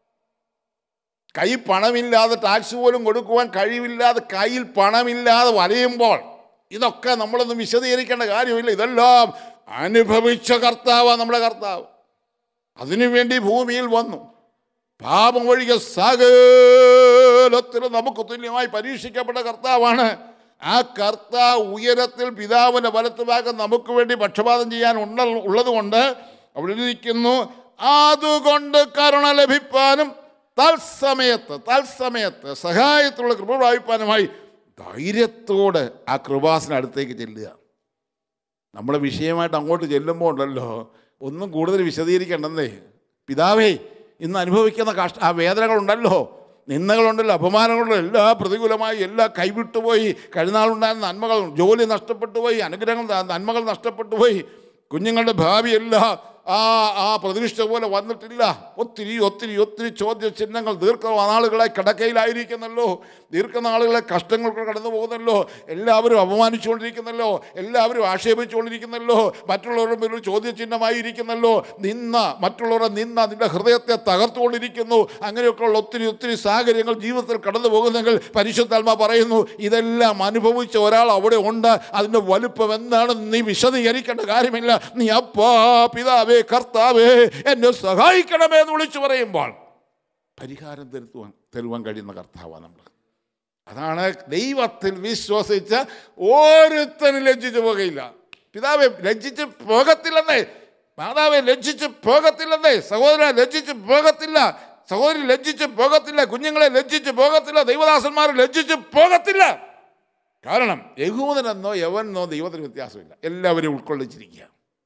കൈ പണമില്ലാതെ ടാക്സ് പോലും കൊടുക്കുവാൻ കഴിവില്ലാതെ കയ്യിൽ പണമില്ലാതെ വലയുമ്പോൾ, ഇതൊക്കെ നമ്മളൊന്നും വിശദീകരിക്കേണ്ട കാര്യമില്ല. ഇതെല്ലാം അനുഭവിച്ച കർത്താവാണ് നമ്മുടെ കർത്താവ്. അതിനുവേണ്ടി ഭൂമിയിൽ വന്നു. പാപം ഒഴികെ സകലത്തിലും നമുക്ക് തുല്യമായി പരീക്ഷിക്കപ്പെട്ട കർത്താവാണ്. ആ കർത്താവ് ഉയരത്തിൽ പിതാവിൻ്റെ വലത്തുഭാഗം നമുക്ക് വേണ്ടി പക്ഷപാതം ചെയ്യാൻ ഉള്ളത് കൊണ്ട് അവിടെ ഇരിക്കുന്നു, അതുകൊണ്ട് കരുണ ലഭിപ്പാനും തത്സമയത്ത് സഹായത്തിലുള്ള കൃപ പ്രാപിപ്പാനുമായി ധൈര്യത്തോടെ ആ കൃപാസനടുത്തേക്ക് ചെല്ലുക. നമ്മുടെ വിഷയമായിട്ട് അങ്ങോട്ട് ചെല്ലുമ്പോൾ ഉണ്ടല്ലോ, ഒന്നും കൂടുതൽ വിശദീകരിക്കേണ്ടെന്നേ. പിതാവേ, ഇന്ന് അനുഭവിക്കുന്ന ആ വേദനകളുണ്ടല്ലോ, നിന്ദകളുണ്ടല്ലോ, അപമാനങ്ങളുണ്ടല്ലോ, എല്ലാം പ്രതികൂലമായി, എല്ലാം കൈവിട്ടുപോയി. കഴിഞ്ഞാളുണ്ടായിരുന്ന നന്മകൾ, ജോലി നഷ്ടപ്പെട്ടു പോയി, നന്മകൾ നഷ്ടപ്പെട്ടു പോയി, കുഞ്ഞുങ്ങളുടെ ഭാവിയെല്ലാം ആ പ്രതീക്ഷ പോലെ വന്നിട്ടില്ല. ഒത്തിരി ചോദ്യചിഹ്നങ്ങൾ ദീർഘനാളുകളായി കിടക്കയിലായിരിക്കുന്നല്ലോ, ദീർഘനാളുകളെ കഷ്ടങ്ങൾക്ക് കടന്നു പോകുന്നല്ലോ, എല്ലാവരും അപമാനിച്ചുകൊണ്ടിരിക്കുന്നല്ലോ, എല്ലാവരും ആക്ഷേപിച്ചുകൊണ്ടിരിക്കുന്നല്ലോ, മറ്റുള്ളവരുടെ പേരിൽ ചോദ്യചിഹ്നമായിരിക്കുന്നല്ലോ, മറ്റുള്ളവരുടെ നിന്റെ ഹൃദയത്തെ തകർത്തുകൊണ്ടിരിക്കുന്നു. അങ്ങനെയൊക്കെയുള്ള ഒത്തിരി സാഹചര്യങ്ങൾ ജീവിതത്തിൽ കടന്നു പോകുന്നെങ്കിൽ പരിശുദ്ധാത്മാ പറയുന്നു, ഇതെല്ലാം അനുഭവിച്ച ഒരാൾ അവിടെ ഉണ്ട്. അതിൻ്റെ വലുപ്പം എന്താണെന്ന് നീ വിശദീകരിക്കേണ്ട കാര്യമില്ല. നീ അപ്പാ പിതാവേ കർത്താവേ എന്നെ സഹായിക്കണമേ എന്ന് വിളിച്ചു പറയുമ്പോൾ പരിഹാരം തരുവാൻ കഴിയുന്ന കർത്താവാണ് നമ്മൾ. അതാണ് ദൈവത്തിൽ വിശ്വസിച്ച ഓരോരുത്തരും ലജ്ജിച്ചു പോകുകയില്ല. പിതാവെ ലജ്ജിച്ച് പോകത്തില്ലെന്നേ, മാതാവെ ലജ്ജിച്ച് പോകത്തില്ലെന്നേ, സഹോദര ലജ്ജിച്ച് പോകത്തില്ല, സഹോദരി ലജ്ജിച്ച് പോകത്തില്ല, കുഞ്ഞുങ്ങളെ ലജ്ജിച്ച് പോകത്തില്ല, ദൈവദാസന്മാർ ലജ്ജിച്ച് പോകത്തില്ല. കാരണം യഹൂദനെന്നോ യവനെന്നോ ദൈവത്തിന് വ്യത്യാസമില്ല, എല്ലാവരും ഉൾക്കൊള്ളിച്ചിരിക്കുക.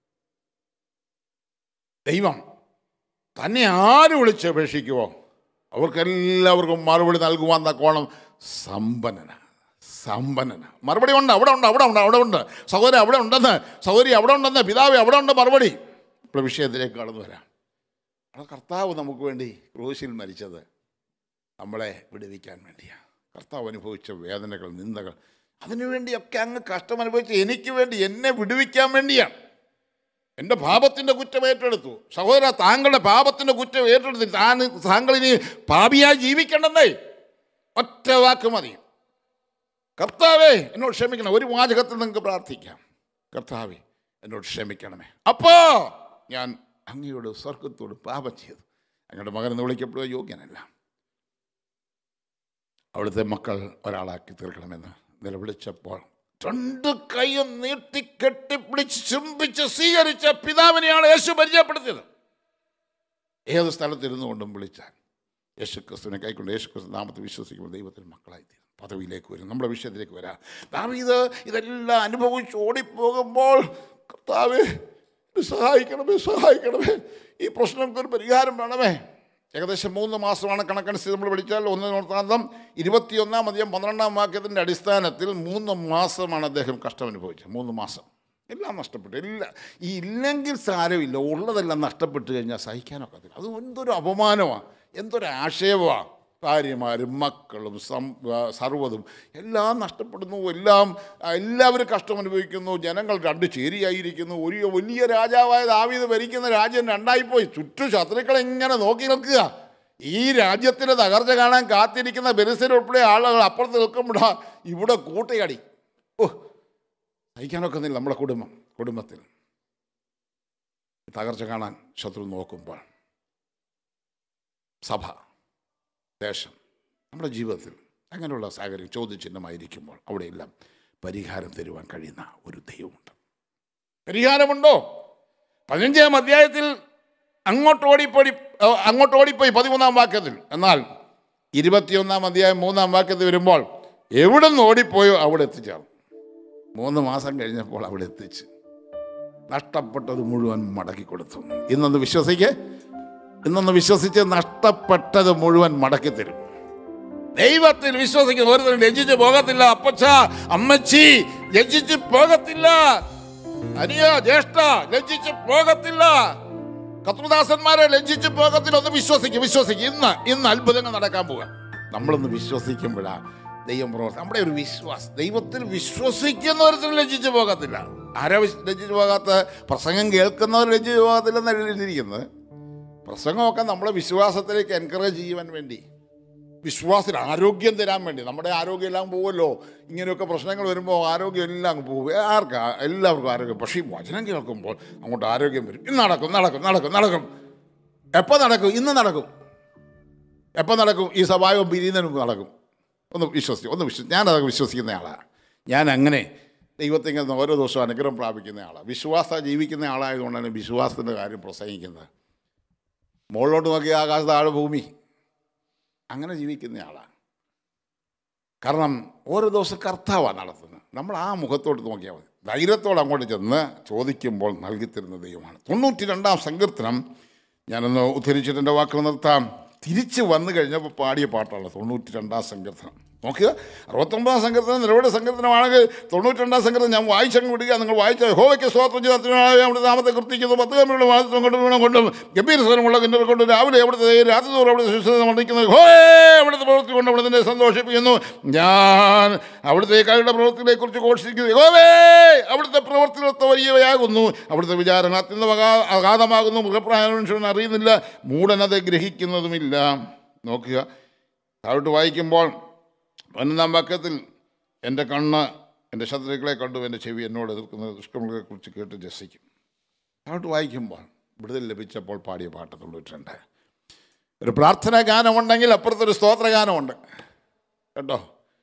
ദൈവം തന്നെ ആര് വിളിച്ചപേക്ഷിക്കുമോ അവർക്കെല്ലാവർക്കും മറുപടി നൽകുവാൻ തക്കോണം സമ്പന്നന മറുപടി ഉണ്ട്. അവിടെ ഉണ്ട് സഹോദരി, അവിടെ ഉണ്ടെന്ന്, സഹോദരി അവിടെ ഉണ്ടെന്ന്, പിതാവ് അവിടെ ഉണ്ട് മറുപടി. ഇപ്പോൾ വിഷയത്തിലേക്ക് കടന്നു വരാം. കർത്താവ് നമുക്ക് വേണ്ടി ക്രൂശിൽ മരിച്ചത് നമ്മളെ വിടുവിക്കാൻ വേണ്ടിയാണ്. കർത്താവ് അനുഭവിച്ച വേദനകൾ, നിന്ദകൾ, അതിനുവേണ്ടിയൊക്കെ അങ്ങ് കഷ്ടം അനുഭവിച്ച് എനിക്ക് വേണ്ടി, എന്നെ വിടുവിക്കാൻ വേണ്ടിയാണ്. എൻ്റെ പാപത്തിൻ്റെ കുറ്റം ഏറ്റെടുത്തു. സഹോദര, താങ്കളുടെ പാപത്തിൻ്റെ കുറ്റം ഏറ്റെടുത്ത് താങ്കളിനി പാപിയായി ജീവിക്കണ്ടെന്നേ. ഒറ്റ വാക്ക് മതി, കർത്താവേ എന്നോട് ക്ഷമിക്കണം. ഒരു വാചകത്തിൽ നിങ്ങൾക്ക് പ്രാർത്ഥിക്കാം, കർത്താവേ എന്നോട് ക്ഷമിക്കണമേ. അപ്പോൾ ഞാൻ അങ്ങയോട് സ്വർഗത്തോട് പാപം ചെയ്തു, അങ്ങയുടെ മകനെന്ന് വിളിക്കപ്പെടുക യോഗ്യനല്ല. അവിടുത്തെ മക്കൾ ഒരാളാക്കി തീർക്കണമെന്ന് നിലവിളിച്ചപ്പോൾ 2 കൈയും നീട്ടി കെട്ടിപ്പിടിച്ച് ചുംബിച്ച് സ്വീകരിച്ച പിതാവിനെയാണ് യേശു പരിചയപ്പെടുത്തിയത്. ഏത് സ്ഥലത്തിരുന്നു കൊണ്ടും വിളിച്ചാൽ യേശുക്രിസ്തുവിനെ കൈക്കൊണ്ട് യേശുക്രിസ്തു നാമത്തിൽ വിശ്വസിക്കുമ്പോൾ ദൈവത്തിന് മക്കളായിത്തീരും, പദവിയിലേക്ക് വരും. നമ്മുടെ വിഷയത്തിലേക്ക് വരാം. ദാവീദ് ഇതെല്ലാം അനുഭവിച്ച് ഓടിപ്പോകുമ്പോൾ കർത്താവേ സഹായിക്കണമേ, സഹായിക്കണമേ, ഈ പ്രശ്നങ്ങൾക്കൊരു പരിഹാരം വേണമേ. ഏകദേശം 3 മാസമാണ് കണക്കനുസരിച്ച് നമ്മൾ വിളിച്ചാൽ 1-21 വാക്യത്തിൻ്റെ അടിസ്ഥാനത്തിൽ 3 മാസമാണ് അദ്ദേഹം കഷ്ടം അനുഭവിച്ചത്. 3 മാസം എല്ലാം നഷ്ടപ്പെട്ടു. ഇല്ലെങ്കിൽ സാരമില്ല, ഉള്ളതെല്ലാം നഷ്ടപ്പെട്ട് കഴിഞ്ഞാൽ സഹിക്കാനൊക്കത്തില്ല. അത് എന്തൊരു അപമാനമാണ്, എന്തൊരു ആക്ഷേപമാണ്. ഭാര്യമാരും മക്കളും സർവ്വതും എല്ലാം നഷ്ടപ്പെടുന്നു, എല്ലാവരും കഷ്ടം അനുഭവിക്കുന്നു. ജനങ്ങൾ 2 ചേരിയായിരിക്കുന്നു. ഒരു വലിയ രാജാവായ ദാവീദ് ഭരിക്കുന്ന രാജ്യം 2ആയിപ്പോയി. ചുറ്റും ശത്രുക്കളെ ഇങ്ങനെ നോക്കി നിൽക്കുക. ഈ രാജ്യത്തിൻ്റെ തകർച്ച കാണാൻ കാത്തിരിക്കുന്ന ബെലിസ്തരുൾപ്പെടെ ആളുകൾ അപ്പുറത്ത് നിൽക്കുമ്പോഴാണ് ഇവിടെ കൂട്ടയടി. സഹിക്കാനൊക്കുന്നില്ല. നമ്മുടെ കുടുംബത്തിൽ തകർച്ച കാണാൻ ശത്രു നോക്കുമ്പോൾ സഭ, ദേശം, നമ്മുടെ ജീവിതത്തിൽ അങ്ങനെയുള്ള സാഹചര്യം ചോദ്യചിഹ്നമായിരിക്കുമ്പോൾ അവിടെയെല്ലാം പരിഹാരം തരുവാൻ കഴിയുന്ന ഒരു ദൈവമുണ്ട്. പരിഹാരമുണ്ടോ? 15-ാം അധ്യായത്തിൽ അങ്ങോട്ട് ഓടിപ്പോയി 13-ാം വാക്യത്തിൽ. എന്നാൽ 21-ാം അധ്യായം 3-ാം വാക്യത്തിൽ വരുമ്പോൾ എവിടെ നിന്ന് ഓടിപ്പോയോ അവിടെ എത്തിച്ചേർന്നു. 3 മാസം കഴിഞ്ഞപ്പോൾ അവിടെ എത്തിച്ച് നഷ്ടപ്പെട്ടത് മുഴുവൻ മടക്കി കൊടുത്തു. ഇന്നൊന്ന് വിശ്വസിച്ച് നഷ്ടപ്പെട്ടത് മുഴുവൻ മടക്കി തരും. ദൈവത്തിൽ വിശ്വസിക്കുന്ന ഒരുത്തരും ലജ്ജിച്ച് പോകത്തില്ല. അപ്പച്ച, അമ്മച്ചി ലജ്ജിച്ച് പോകത്തില്ല. അനിയ, ജ്യേഷ്ഠ ലജ്ജിച്ച് പോകത്തില്ല. കർത്തൃദാസന്മാരെ ലജ്ജിച്ച് പോകത്തില്ല. ഒന്ന് വിശ്വസിക്കും. ഇന്ന് അത്ഭുതങ്ങൾ നടക്കാൻ പോവുക. നമ്മളൊന്ന് വിശ്വസിക്കുമ്പോഴാണ് ദൈവം പ്രവർത്തി. നമ്മുടെ ഒരു വിശ്വാസം, ദൈവത്തിൽ വിശ്വസിക്കുന്നവരത്തിന് ലജ്ജിച്ച് പോകത്തില്ല. ആരാ ലജ്ജിച്ച് പോകാത്ത? പ്രസംഗം കേൾക്കുന്നവർ ലജ്ജിച്ച് പോകത്തില്ലെന്ന് എഴുതിയിരിക്കുന്നത്. പ്രസംഗമൊക്കെ നമ്മളെ വിശ്വാസത്തിലേക്ക് എൻകറേജ് ചെയ്യുവാൻ വേണ്ടി, വിശ്വാസത്തിന് ആരോഗ്യം തരാൻ വേണ്ടി. നമ്മുടെ ആരോഗ്യം എല്ലാം പോകുമല്ലോ. ഇങ്ങനെയൊക്കെ പ്രശ്നങ്ങൾ വരുമ്പോൾ ആരോഗ്യം എല്ലാം പോകും. എല്ലാവർക്കും ആരോഗ്യം. പക്ഷേ ഈ വചനം കേൾക്കുമ്പോൾ അങ്ങോട്ട് ആരോഗ്യം വരും. ഇന്ന് നടക്കും. എപ്പോൾ നടക്കും? ഇന്ന് നടക്കും. എപ്പോൾ നടക്കും? ഈ സഭായോഗം പിരിയുന്നതിന് മുമ്പ് നടക്കും. ഒന്ന് വിശ്വസിച്ചു. ഞാനതൊക്കെ വിശ്വസിക്കുന്ന ആളാണ്. ഞാൻ അങ്ങനെ ദൈവത്തിൽ ഓരോ ദിവസവും അനുഗ്രഹം പ്രാപിക്കുന്ന ആളാണ്. ജീവിക്കുന്ന ആളായതുകൊണ്ടാണ് വിശ്വാസത്തിൻ്റെ കാര്യം പ്രസംഗിക്കുന്നത്. മുകളിലോട്ട് നോക്കി ആകാശ, താഴെ ഭൂമി, അങ്ങനെ ജീവിക്കുന്ന ആളാണ്. കാരണം ഓരോ ദിവസം കർത്താവാണ് നടത്തുന്നത്. നമ്മൾ ആ മുഖത്തോട്ട് നോക്കിയാൽ മതി. ധൈര്യത്തോടെ അങ്ങോട്ട് ചെന്ന് ചോദിക്കുമ്പോൾ നൽകിത്തരുന്ന ദൈവമാണ്. 92-ാം സങ്കീർത്തനം ഞാനൊന്ന് ഉദ്ധരിച്ചിട്ട് എൻ്റെ വാക്കുകൾ നിർത്താം. തിരിച്ച് വന്നു കഴിഞ്ഞപ്പോൾ പാടിയ പാട്ടാണ് 92-ാം സങ്കീർത്തനം. നോക്കുക, 69-ാം സങ്കീർത്തനം നിലവിലെ സങ്കീർത്തനമാണെങ്കിൽ 92-ാം സങ്കീർത്തനം ഞാൻ വായിച്ചങ്ങ് വിടുക. നിങ്ങൾ വായിച്ച യഹോവയ്ക്ക് സ്തോത്രം ചെയ്ത് അവിടുത്തെ നാമത്തെ കീർത്തിക്കുന്നു. 10 കമ്പിയുള്ള വാദത്വം കൊണ്ടും വീണം കൊണ്ടും ഗംഭീര സ്വരമുള്ള കിന്നർ കൊണ്ടും രാവിലെ അവിടുത്തെ രാത്രി തോറും അവിടുത്തെ ശുശ്രൂഷ വർദ്ധിക്കുന്നത്. അവിടുത്തെ പ്രവൃത്തി കൊണ്ട് അവിടുത്തെ സന്തോഷിപ്പിക്കുന്നു. ഞാൻ അവിടുത്തെ കൈയുടെ പ്രവൃത്തികളെക്കുറിച്ച് ഘോഷിക്കുന്നു. യഹോവേ, അവിടുത്തെ പ്രവൃത്തികളൊക്കെ വലിയവയാകുന്നു. അവിടുത്തെ വിചാരങ്ങൾ അത്യന്തം അഗാധമാകുന്നു. മൃഗപ്രായ മനുഷ്യൻ അറിയുന്നില്ല, മൂടനത് ഗ്രഹിക്കുന്നതുമില്ല. നോക്കുക, താഴോട്ട് വായിക്കുമ്പോൾ 11-ാം വാക്യത്തിൽ എൻ്റെ കണ്ണ് എൻ്റെ ശത്രുക്കളെ കണ്ടു, എൻ്റെ ചെവി എന്നോട് എതിർക്കുന്ന ദുഷ്കർമ്മങ്ങളെക്കുറിച്ച് കേട്ട് രസിക്കും. താഴോട്ട് വായിക്കുമ്പോൾ വിടുതൽ ലഭിച്ചപ്പോൾ പാടിയ പാട്ട് 92. ഒരു പ്രാർത്ഥനാ ഗാനമുണ്ടെങ്കിൽ അപ്പുറത്തൊരു സ്തോത്ര ഗാനമുണ്ട് കേട്ടോ.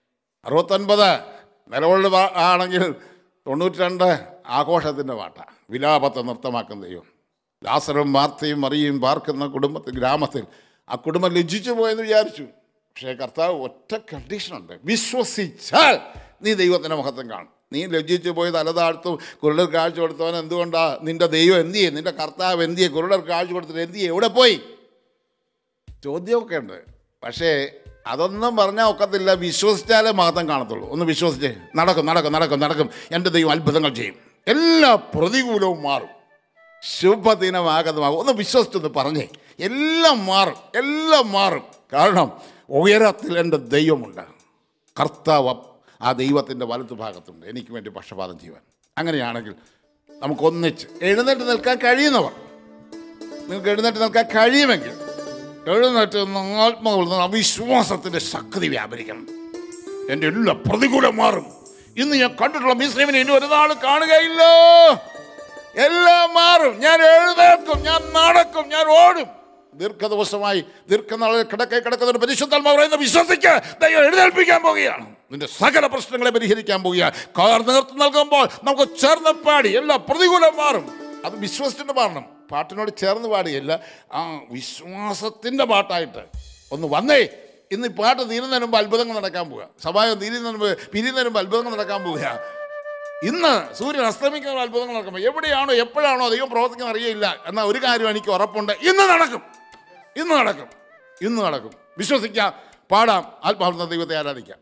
69 നിലവിളി ആണെങ്കിൽ 92 ആഘോഷത്തിൻ്റെ പാട്ടാണ്. വിലാപത്തെ നൃത്തമാക്കുന്ന ദൈവം. ലാസറും മാർത്തയും മറിയയും പാർക്കുന്ന ഗ്രാമത്തിൽ ആ കുടുംബം ലജ്ജിച്ചു പോയെന്ന് വിചാരിച്ചു. പക്ഷേ കർത്താവ് ഒറ്റ കണ്ടീഷനുണ്ട്: വിശ്വസിച്ചാൽ നീ ദൈവത്തിൻ്റെ മഹത്വം കാണും. നീ ലജ്ജിച്ചു പോയി തലതാഴ്ത്തും കുരുടർ കാഴ്ച കൊടുത്തവൻ എന്തുകൊണ്ടാണ്? നിൻ്റെ ദൈവം എന്തിയെ? നിൻ്റെ കർത്താവ് എന്തിയെ? കുരുടർ കാഴ്ച കൊടുത്തിട്ട് എന്തിയെ? എവിടെ പോയി? ചോദ്യമൊക്കെ ഉണ്ട്. പക്ഷേ അതൊന്നും പറഞ്ഞാൽ ഒക്കത്തില്ല. വിശ്വസിച്ചാലേ മഹത്വം കാണത്തുള്ളൂ. ഒന്ന് വിശ്വസിച്ചേ. നടക്കും. എൻ്റെ ദൈവം അത്ഭുതങ്ങൾ ചെയ്യും. എല്ലാ പ്രതികൂലവും മാറും, ശുഭദിനമാകുന്നതാകും. ഒന്ന് വിശ്വസിച്ചൊന്ന് പറഞ്ഞേ. എല്ലാം മാറും. കാരണം ഉയരത്തിൽ എൻ്റെ ദൈവമുണ്ട്. കർത്താവ് ആ ദൈവത്തിൻ്റെ വലതു ഭാഗത്തുണ്ട് എനിക്ക് വേണ്ടി പക്ഷപാതം ചെയ്യുവാൻ. അങ്ങനെയാണെങ്കിൽ നമുക്കൊന്നിച്ച് എഴുന്നേറ്റ് നിൽക്കാൻ കഴിയുന്നവർ, നിങ്ങൾക്ക് എഴുന്നേറ്റ് നിൽക്കാൻ കഴിയുമെങ്കിൽ എഴുന്നേറ്റ് ആത്മാവിൽ അവിശ്വാസത്തിൻ്റെ ശക്തി വ്യാപരിക്കണം. എൻ്റെ എല്ലാ പ്രതികൂലം മാറും. ഇന്ന് ഞാൻ കണ്ടിട്ടുള്ള മിസ്രൈമിനെ ഇനി ഒരു നാൾ കാണുകയില്ല എല്ലാം മാറും. ഞാൻ എഴുന്നേൽക്കും, ഞാൻ നടക്കും, ഞാൻ ഓടും. ദീർഘദിവസമായി ദീർഘനാളിൽ കിടക്കുന്ന ഒരു പരിശുദ്ധാത്മാവ് പറയുന്നത് വിശ്വസിക്ക്, ദൈവം എഴുന്നേൽപ്പിക്കാൻ പോവുകയാണ്. നിന്റെ സകല പ്രശ്നങ്ങളെ പരിഹരിക്കാൻ പോവുകയാണ്. നേതൃത്വം നൽകുമ്പോൾ നമുക്ക് ചേർന്ന് പാടി എല്ലാ പ്രതികൂലം മാറും. അത് വിശ്വസിച്ചിട്ട് പാടണം. പാട്ടിനോട് ചേർന്ന് പാടുകയില്ല, ആ വിശ്വാസത്തിൻ്റെ പാട്ടായിട്ട് ഒന്ന് വന്നേ. ഇന്ന് ഈ പാട്ട് തീരുന്നതിന് മുമ്പ് അത്ഭുതങ്ങൾ നടക്കാൻ പോവുക. സഭായം പിരിയുന്നതിന് മുമ്പ് അത്ഭുതങ്ങൾ നടക്കാൻ പോവുക. ഇന്ന് സൂര്യൻ അസ്തമിക്കുന്ന അത്ഭുതങ്ങൾ നടക്കുമ്പോൾ എവിടെയാണോ എപ്പോഴാണോ ദൈവം പ്രവർത്തിക്കാൻ അറിയില്ല. എന്നാൽ ഒരു കാര്യം എനിക്ക് ഉറപ്പുണ്ട്, ഇന്ന് നടക്കും, ഇന്ന് നടക്കും, ഇന്ന് നടക്കും. വിശ്വസിക്കാം, പാടാം, ആത്മാർത്ഥ ദൈവത്തെ ആരാധിക്കാം.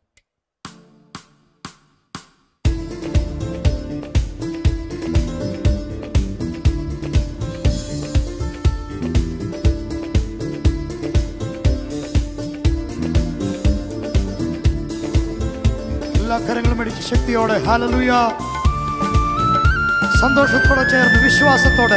കരങ്ങളും അടിച്ച് ശക്തിയോടെ ഹല്ലേലൂയ, സന്തോഷത്തോടെ ചേർന്ന് വിശ്വാസത്തോടെ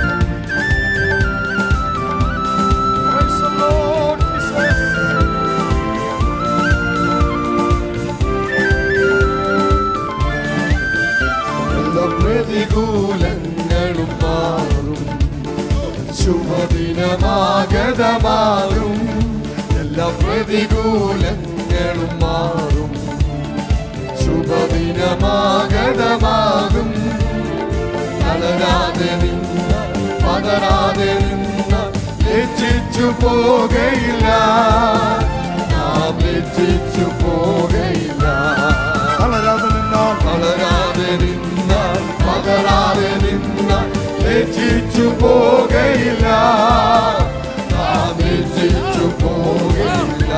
എല്ലാ പ്രതികൂലങ്ങളും മാറും, ശുഭദിനമാഗതമാകും. എല്ലാ പ്രതികൂലങ്ങളും മാറും, ശുഭദിനമാഗതമാകും. തളരാതെ നിന്ന പതരാതെ നിന്ന ലജ്ജിച്ചു പോകയില്ല, നാം ലജ്ജിച്ചു പോകയില്ല. തളരാതെ നിന്നാൽ പതരാതെ നിന്ന ലജ്ജിച്ചു പോകയില്ല, നാം ലജ്ജിച്ചു പോകയില്ല.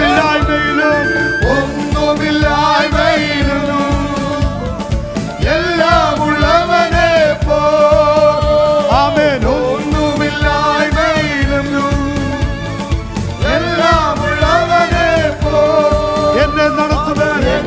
ഒന്നുമില്ലായ്മയിലും എല്ലാം ഉള്ളവനെ പോ. ആമേൻ. ഒന്നുമില്ലായ്മയിലും എല്ലാം ഉള്ളവനെ പോ. എന്നെ നടത്തുന്നവൻ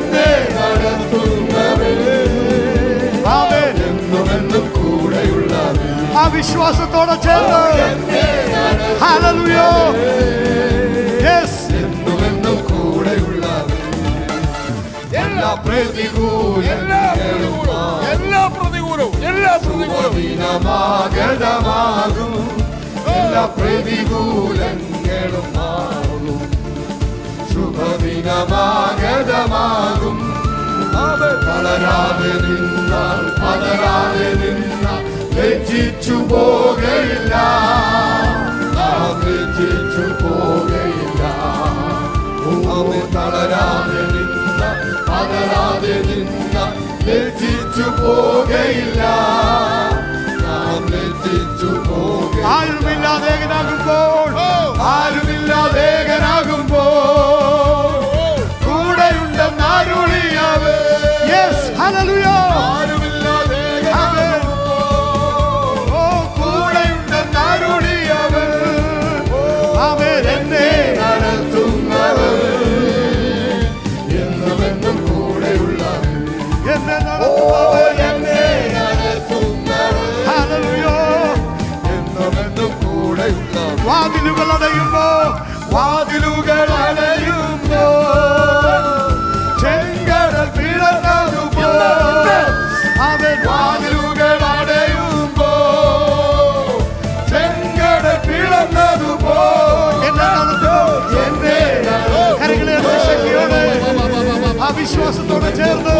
ആമേൻ. എന്നുമെന്നും കൂടെയുള്ളവൻ. ആ വിശ്വാസത്തോടെ ചേർന്ന് ഹല്ലേലൂയ. യെസ്. എന്നുമെന്നും കൂടെയുള്ളവൻ. എല്ലാ പ്രതികൂലങ്ങളും ശുഭദിനമാഗതമാകും. എല്ലാ പ്രതികൂലങ്ങളും മാറും, ശുഭദിനമാഗതമാകും. തളരാതെ നിന്നാൽ പതരാതെ നിന്നാൽ ലജ്ജിച്ചു പോകയില്ല, നാം ലജ്ജിച്ചു പോകയില്ല. തളരാതെ നിന്നാൽ പതരാതെ നിന്നാൽ ലജ്ജിച്ചു പോകയില്ല, നാം ലജ്ജിച്ചു പോകയില്ല. ആരുമില്ലാതേകനാകുമ്പോൾ കൂടെയുണ്ടെന്നരുളിയവേ. Yes hallelujah. കൂടെയുണ്ടെന്നരുളിയവേ. അവൻ എന്നെ നടത്തുന്നവൻ, എന്നുമെന്നും കൂടെയുള്ളവൻ. എന്നെ നടത്തുന്നവൻ, എന്നെ നടത്തുന്നവൻ. ഹല്ലേലൂയ. എന്നുമെന്നും കൂടെയുള്ളവൻ. വാതിലുകൾ അടയുമ്പോ ചെങ്കടൽ പിളർന്നതുപോ. അവൻ വാതിലുകൾ അടയുമ്പോ ചെങ്കടൽ പിളർന്നതുപോ. എന്നെ കരങ്ങളെ ശക്തിയോടെ ആ വിശ്വാസത്തോടെ ചേർന്ന്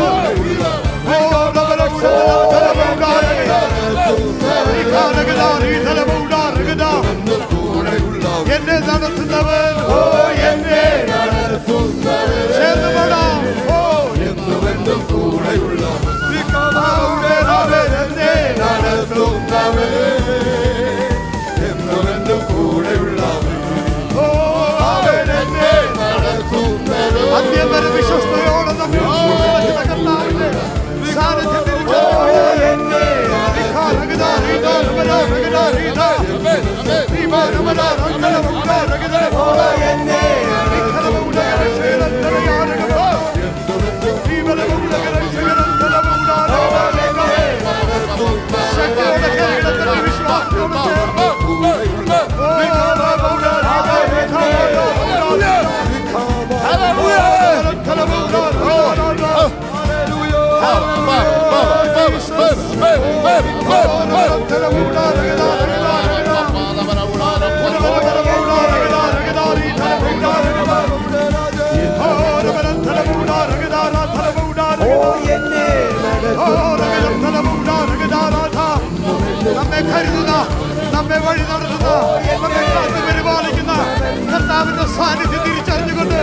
എന്നെ നടത്തുന്നവൻ, ഓ എന്നെ നടത്തുന്നവൻ. ചേർന്ന് പാടാം. ഓ എന്നുമെന്നും കൂടെയുള്ളവൻ. എന്നെ നടത്തുന്നവൻ, എന്നുമെന്നും കൂടെയുള്ളവൻ. ഓ അവൻ എന്നെ നടത്തുന്നവൻ. അന്യം വരെ വിശ്വസ്തയോടെ നമ്മെ സാന്നിധ്യത്തിൽ നമ്മെ കരുതുന്ന, നമ്മെ വഴി നടത്തുന്ന, നമ്മെ കാത്തു പരിപാലിക്കുന്ന കർത്താവിന്റെ സാന്നിധ്യം തിരിച്ചറിഞ്ഞുകൊണ്ട്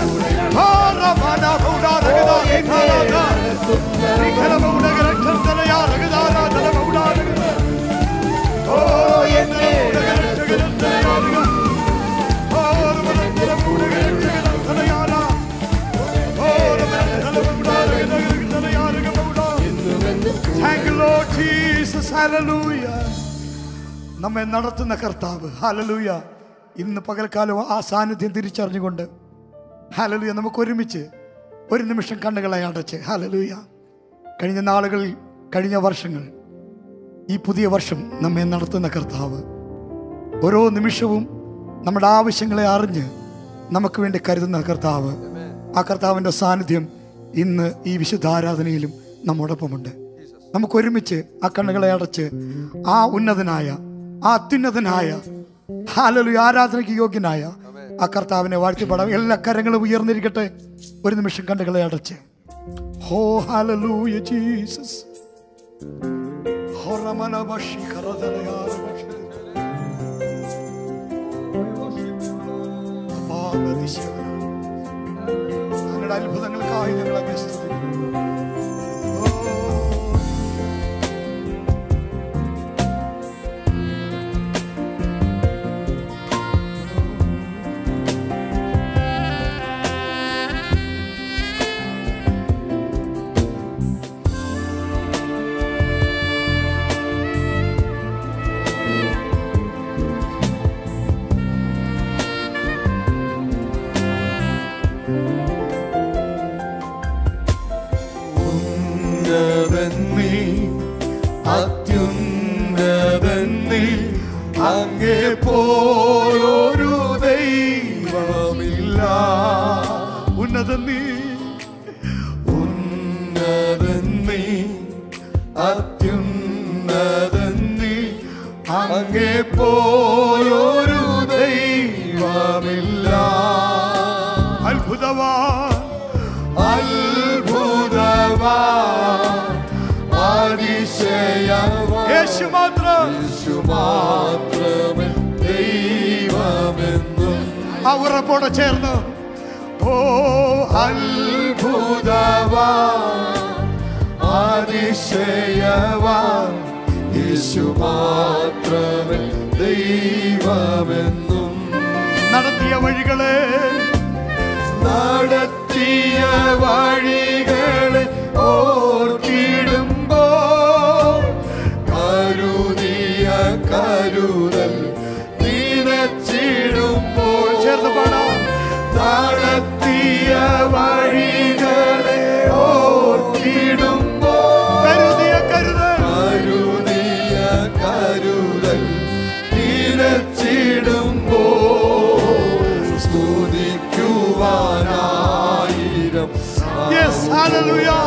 നമ്മെ നടത്തുന്ന കർത്താവ്. ഹല്ലേലൂയ. ഇന്ന് പകൽക്കാലം ആ സാന്നിധ്യം തിരിച്ചറിഞ്ഞുകൊണ്ട് ഹല്ലേലൂയ നമുക്ക് ഒരുമിച്ച് ഒരു നിമിഷം കണ്ണുകളെ അടച്ച് ഹല്ലേലൂയ. കഴിഞ്ഞ നാളുകളിൽ, കഴിഞ്ഞ വർഷങ്ങൾ, ഈ പുതിയ വർഷം നമ്മെ നടത്തുന്ന കർത്താവ് ഓരോ നിമിഷവും നമ്മുടെ ആവശ്യങ്ങളെ അറിഞ്ഞ് നമുക്ക് വേണ്ടി കരുതുന്ന കർത്താവ്. ആ കർത്താവിൻ്റെ സാന്നിധ്യം ഇന്ന് ഈ വിശുദ്ധ ആരാധനയിലും നമ്മോടൊപ്പമുണ്ട്. നമുക്കൊരുമിച്ച് ആ കണ്ണുകളെ അടച്ച് ആ ഉന്നതനായ, ആ അത്യുന്നതനായ, ഹല്ലേലൂയ, ആരാധനയ്ക്ക് യോഗ്യനായ ആ കർത്താവിനെ വാഴ്ത്തിപ്പാടാം. എല്ലാ കരങ്ങളും ഉയർന്നിരിക്കട്ടെ. ഒരു നിമിഷം കണ്ണുകളെ അടച്ച് ഹോ ഹല്ലേലൂയ ജീസസ്. അങ്ങയുടെ അത്ഭുതങ്ങൾക്കായി ഞങ്ങളെ സ്തുതിക്കുന്നു. അങ്ങേ പോലൊരു ദൈവമില്ല. ഉന്നതൻ നീ, ഉന്നതൻ നീ, അത്യുന്നതൻ നീ, അങ്ങേ പോലൊരു ദൈവമില്ല. അത്ഭുതവാൻ, അത്ഭുതവാൻ, അതിശയവാൻ, യേശു മാത്രം, യേശു മാത്രമേ ദൈവമെന്നും. ആ ഉറപ്പോടെ ചേർന്ന് ഓ അത്ഭുതവാൻ, അതിശയവാൻ, യേശു മാത്രമേ ദൈവമെന്നും. നടത്തിയ വഴികളെ, നടത്തിയ വഴികളെ ഓർത്തിടുമ്പോ കരുതിയ കരുതൽ നിനച്ചിടുമ്പോൾ ചേർന്ന് പാടാം. നടത്തിയ വഴികളെ ഓർത്തിടുമ്പോ കരുതിയ കരുതൽ, കരുതിയ കരുതൽ നിനച്ചിടുമ്പോ സ്തുതിക്കുവാനായിരം യെസ് ഹല്ലേലൂയ.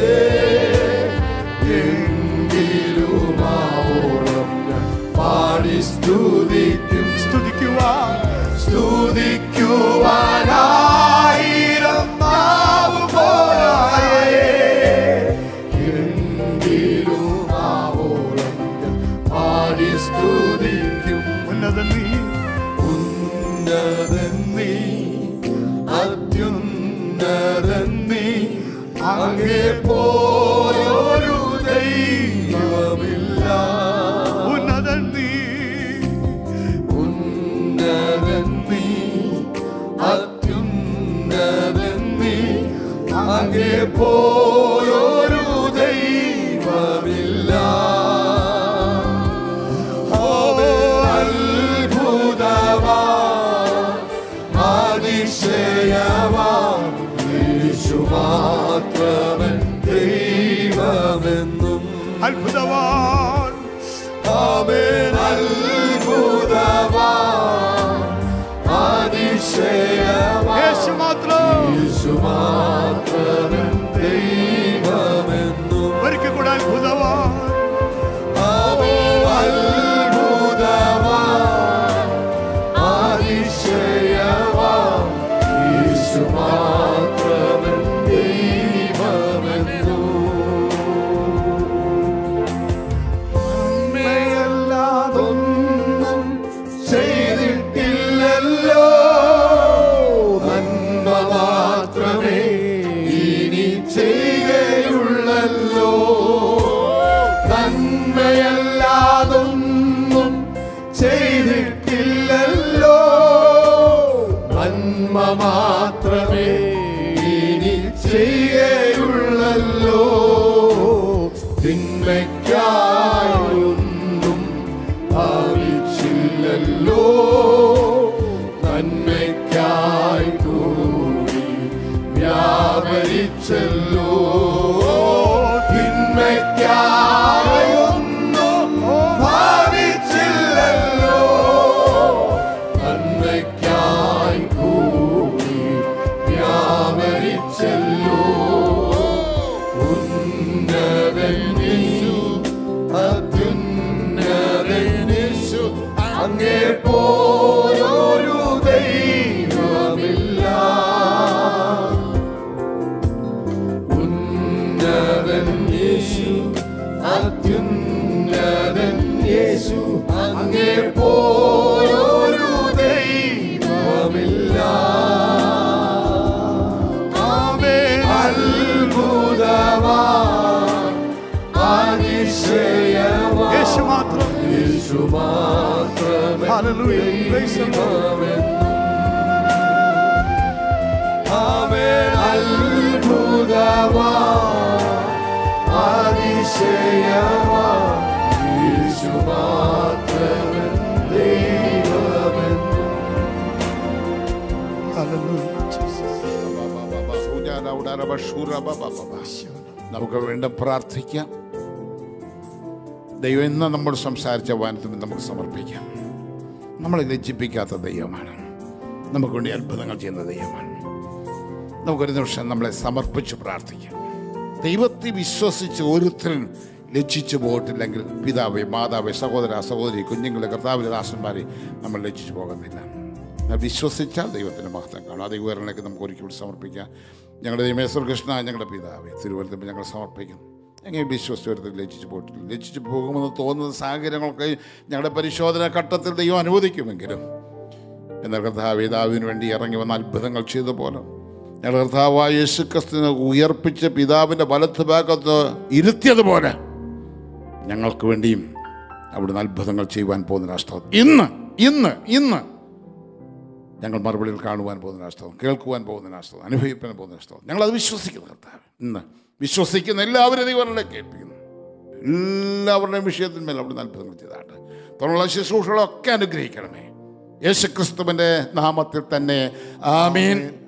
എങ്കിലുമാവോളം ഞാൻ പാടി സ്തുതിക്കും. സ്തുതിക്കുവാനായിരം നാവ് പോരായേ. എങ്കിലുമാവോളം ഞാൻ പാടി സ്തുതിക്കും. ഉന്നതൻ നീ, ഉന്നതൻ നീ, അത്യുന്നതൻ നീ, അങ്ങേ പോലൊരു ദൈവമില്ല. ഉന്നതൻ നീ, ഉന്നതൻ നീ, അത്യുന്നതൻ നീ, അങ്ങേ പോലൊരു ദൈവമില്ല. അത്ഭുതവാൻ, അതിശയവാൻ, യേശു മാത്രമേ ദൈവമെന്നും. അത്ഭുതവാൻ, ആമേൻ. അത്ഭുതവാൻ, അതിശയവാൻ, യേശു മാത്രം, യേശു മാത്രമേ ദൈവമെന്നും. ഒരിക്കൽ കൂടെ അത്ഭുതവാൻ, ആമേൻ. അത്ഭുതവാൻ അതിശയവാൻ യേശു മാത്രമൻ ദൈവമെന്നു. നന്മയല്ലാതൊന്നും ചെയ്തിട്ടില്ലല്ലോ, നന്മ മാത്രമേ ഇനി ചെയ്യുകയുള്ളല്ലോ. നന്മയല്ലാതൊന്നും ചെയ്തിട്ടില്ലല്ലോ, നന്മ മാത്രമേ ഇനി ചെയ്യുകയുള്ളല്ലോ. തിന്മയ്ക്കായൊന്നും ഭാവിച്ചില്ലല്ലോ, നന്മയ്ക്കായി കൂടി വ്യാപരിച്ചല്ലോ. തിന്മയ്ക്കായൊന്നും ഭാവിച്ചില്ലല്ലോ, നന്മയ്ക്കായി കൂടി വ്യാപരിച്ചല്ലോ. ഉന്നതൻ യേശു, അത്യുന്നതൻ യേശു, അങ്ങേ പോലൊരു ദൈവമില്ല. ഉന്നതൻ യേശു, അത്യുന്നതൻ യേശു, അങ്ങേ പോലൊരു ദൈവമില്ല. ആമേൻ. അത്ഭുതവാൻ അതിശയവാൻ യേശു മാത്രം. യേശു മാത്രമേ ദൈവമെന്നും. ആമേൻ. അത്ഭുതവാൻ അതിശയവാൻ യേശു മാത്രമേ ദൈവമെന്നും. നമുക്ക് വീണ്ടും പ്രാർത്ഥിക്കാം. ദൈവം ഇന്ന് നമ്മൾ സംസാരിച്ച വാനത്തിന് നമുക്ക് സമർപ്പിക്കാം. നമ്മളെ ലജ്ജിപ്പിക്കാത്ത ദൈവമാണ്, നമുക്ക് വേണ്ടി അത്ഭുതങ്ങൾ ചെയ്യുന്ന ദൈവമാണ്. നമുക്കൊരു നിമിഷം നമ്മളെ സമർപ്പിച്ച് പ്രാർത്ഥിക്കാം. ദൈവത്തെ വിശ്വസിച്ച് ഒരുത്തരും ലജ്ജിച്ചു പോയിട്ടില്ലെങ്കിൽ പിതാവേ, മാതാവേ, സഹോദര, സഹോദരി, കുഞ്ഞുങ്ങളെ, കർത്താവിലെ ദാസന്മാരെ നമ്മൾ ലജ്ജിച്ചു പോകുന്നില്ല. വിശ്വസിച്ചാൽ ദൈവത്തിൻ്റെ മഹത്വം കാണും. ആ ദൈവങ്ങളിലേക്ക് നമുക്ക് ഒരിക്കലും സമർപ്പിക്കാം. ഞങ്ങളുടെ ദൈവമേശ്വർ കൃഷ്ണ, ഞങ്ങളുടെ പിതാവേ, തിരുവനന്തപുരം ഞങ്ങൾ സമർപ്പിക്കുന്നു. എങ്ങനെ വിശ്വസിച്ചവരത്തിൽ ലജ്ജിച്ചു പോയിട്ടില്ല. ലജ്ജിച്ചു പോകുമെന്ന് തോന്നുന്ന സാഹചര്യങ്ങളൊക്കെ ഞങ്ങളുടെ പരിശോധന ഘട്ടത്തിൽ ദൈവം അനുവദിക്കുമെങ്കിലും, എന്നാൽ കർത്താവേ, ദാവീദിന് വേണ്ടി ഇറങ്ങി വന്ന അത്ഭുതങ്ങൾ ചെയ്ത പോലെ ഞങ്ങളുടെ കർത്താവായ യേശുക്രിസ്തുവിനെ ഉയർപ്പിച്ച് പിതാവിൻ്റെ വലത്ത് ഭാഗത്ത് ഇരുത്തിയതുപോലെ ഞങ്ങൾക്ക് വേണ്ടിയും അവിടുന്ന് അത്ഭുതങ്ങൾ ചെയ്യുവാൻ പോകുന്ന രാഷ്ട്രം ഇന്ന് ഇന്ന് ഇന്ന് ഞങ്ങൾ മറുപടിയിൽ കാണുവാൻ പോകുന്ന രാഷ്ട്രം, കേൾക്കുവാൻ പോകുന്ന രാഷ്ട്രം, അനുഭവിക്കാൻ പോകുന്ന രാഷ്ട്രം ഞങ്ങളത് വിശ്വസിക്കുന്നു. കർത്താവ് ഇന്ന് വിശ്വസിക്കുന്ന എല്ലാവരും ദൈവങ്ങളിലേക്ക് കേൾപ്പിക്കുന്നു. എല്ലാവരുടെയും വിഷയത്തിന്മേൽ അവിടുന്ന് അത്ഭുതങ്ങൾ ചെയ്താട്ടെ. തുടർന്നുള്ള ശുശ്രൂഷകളൊക്കെ അനുഗ്രഹിക്കണമേ. യേശുക്രിസ്തുവിൻ്റെ നാമത്തിൽ തന്നെ ആമേൻ.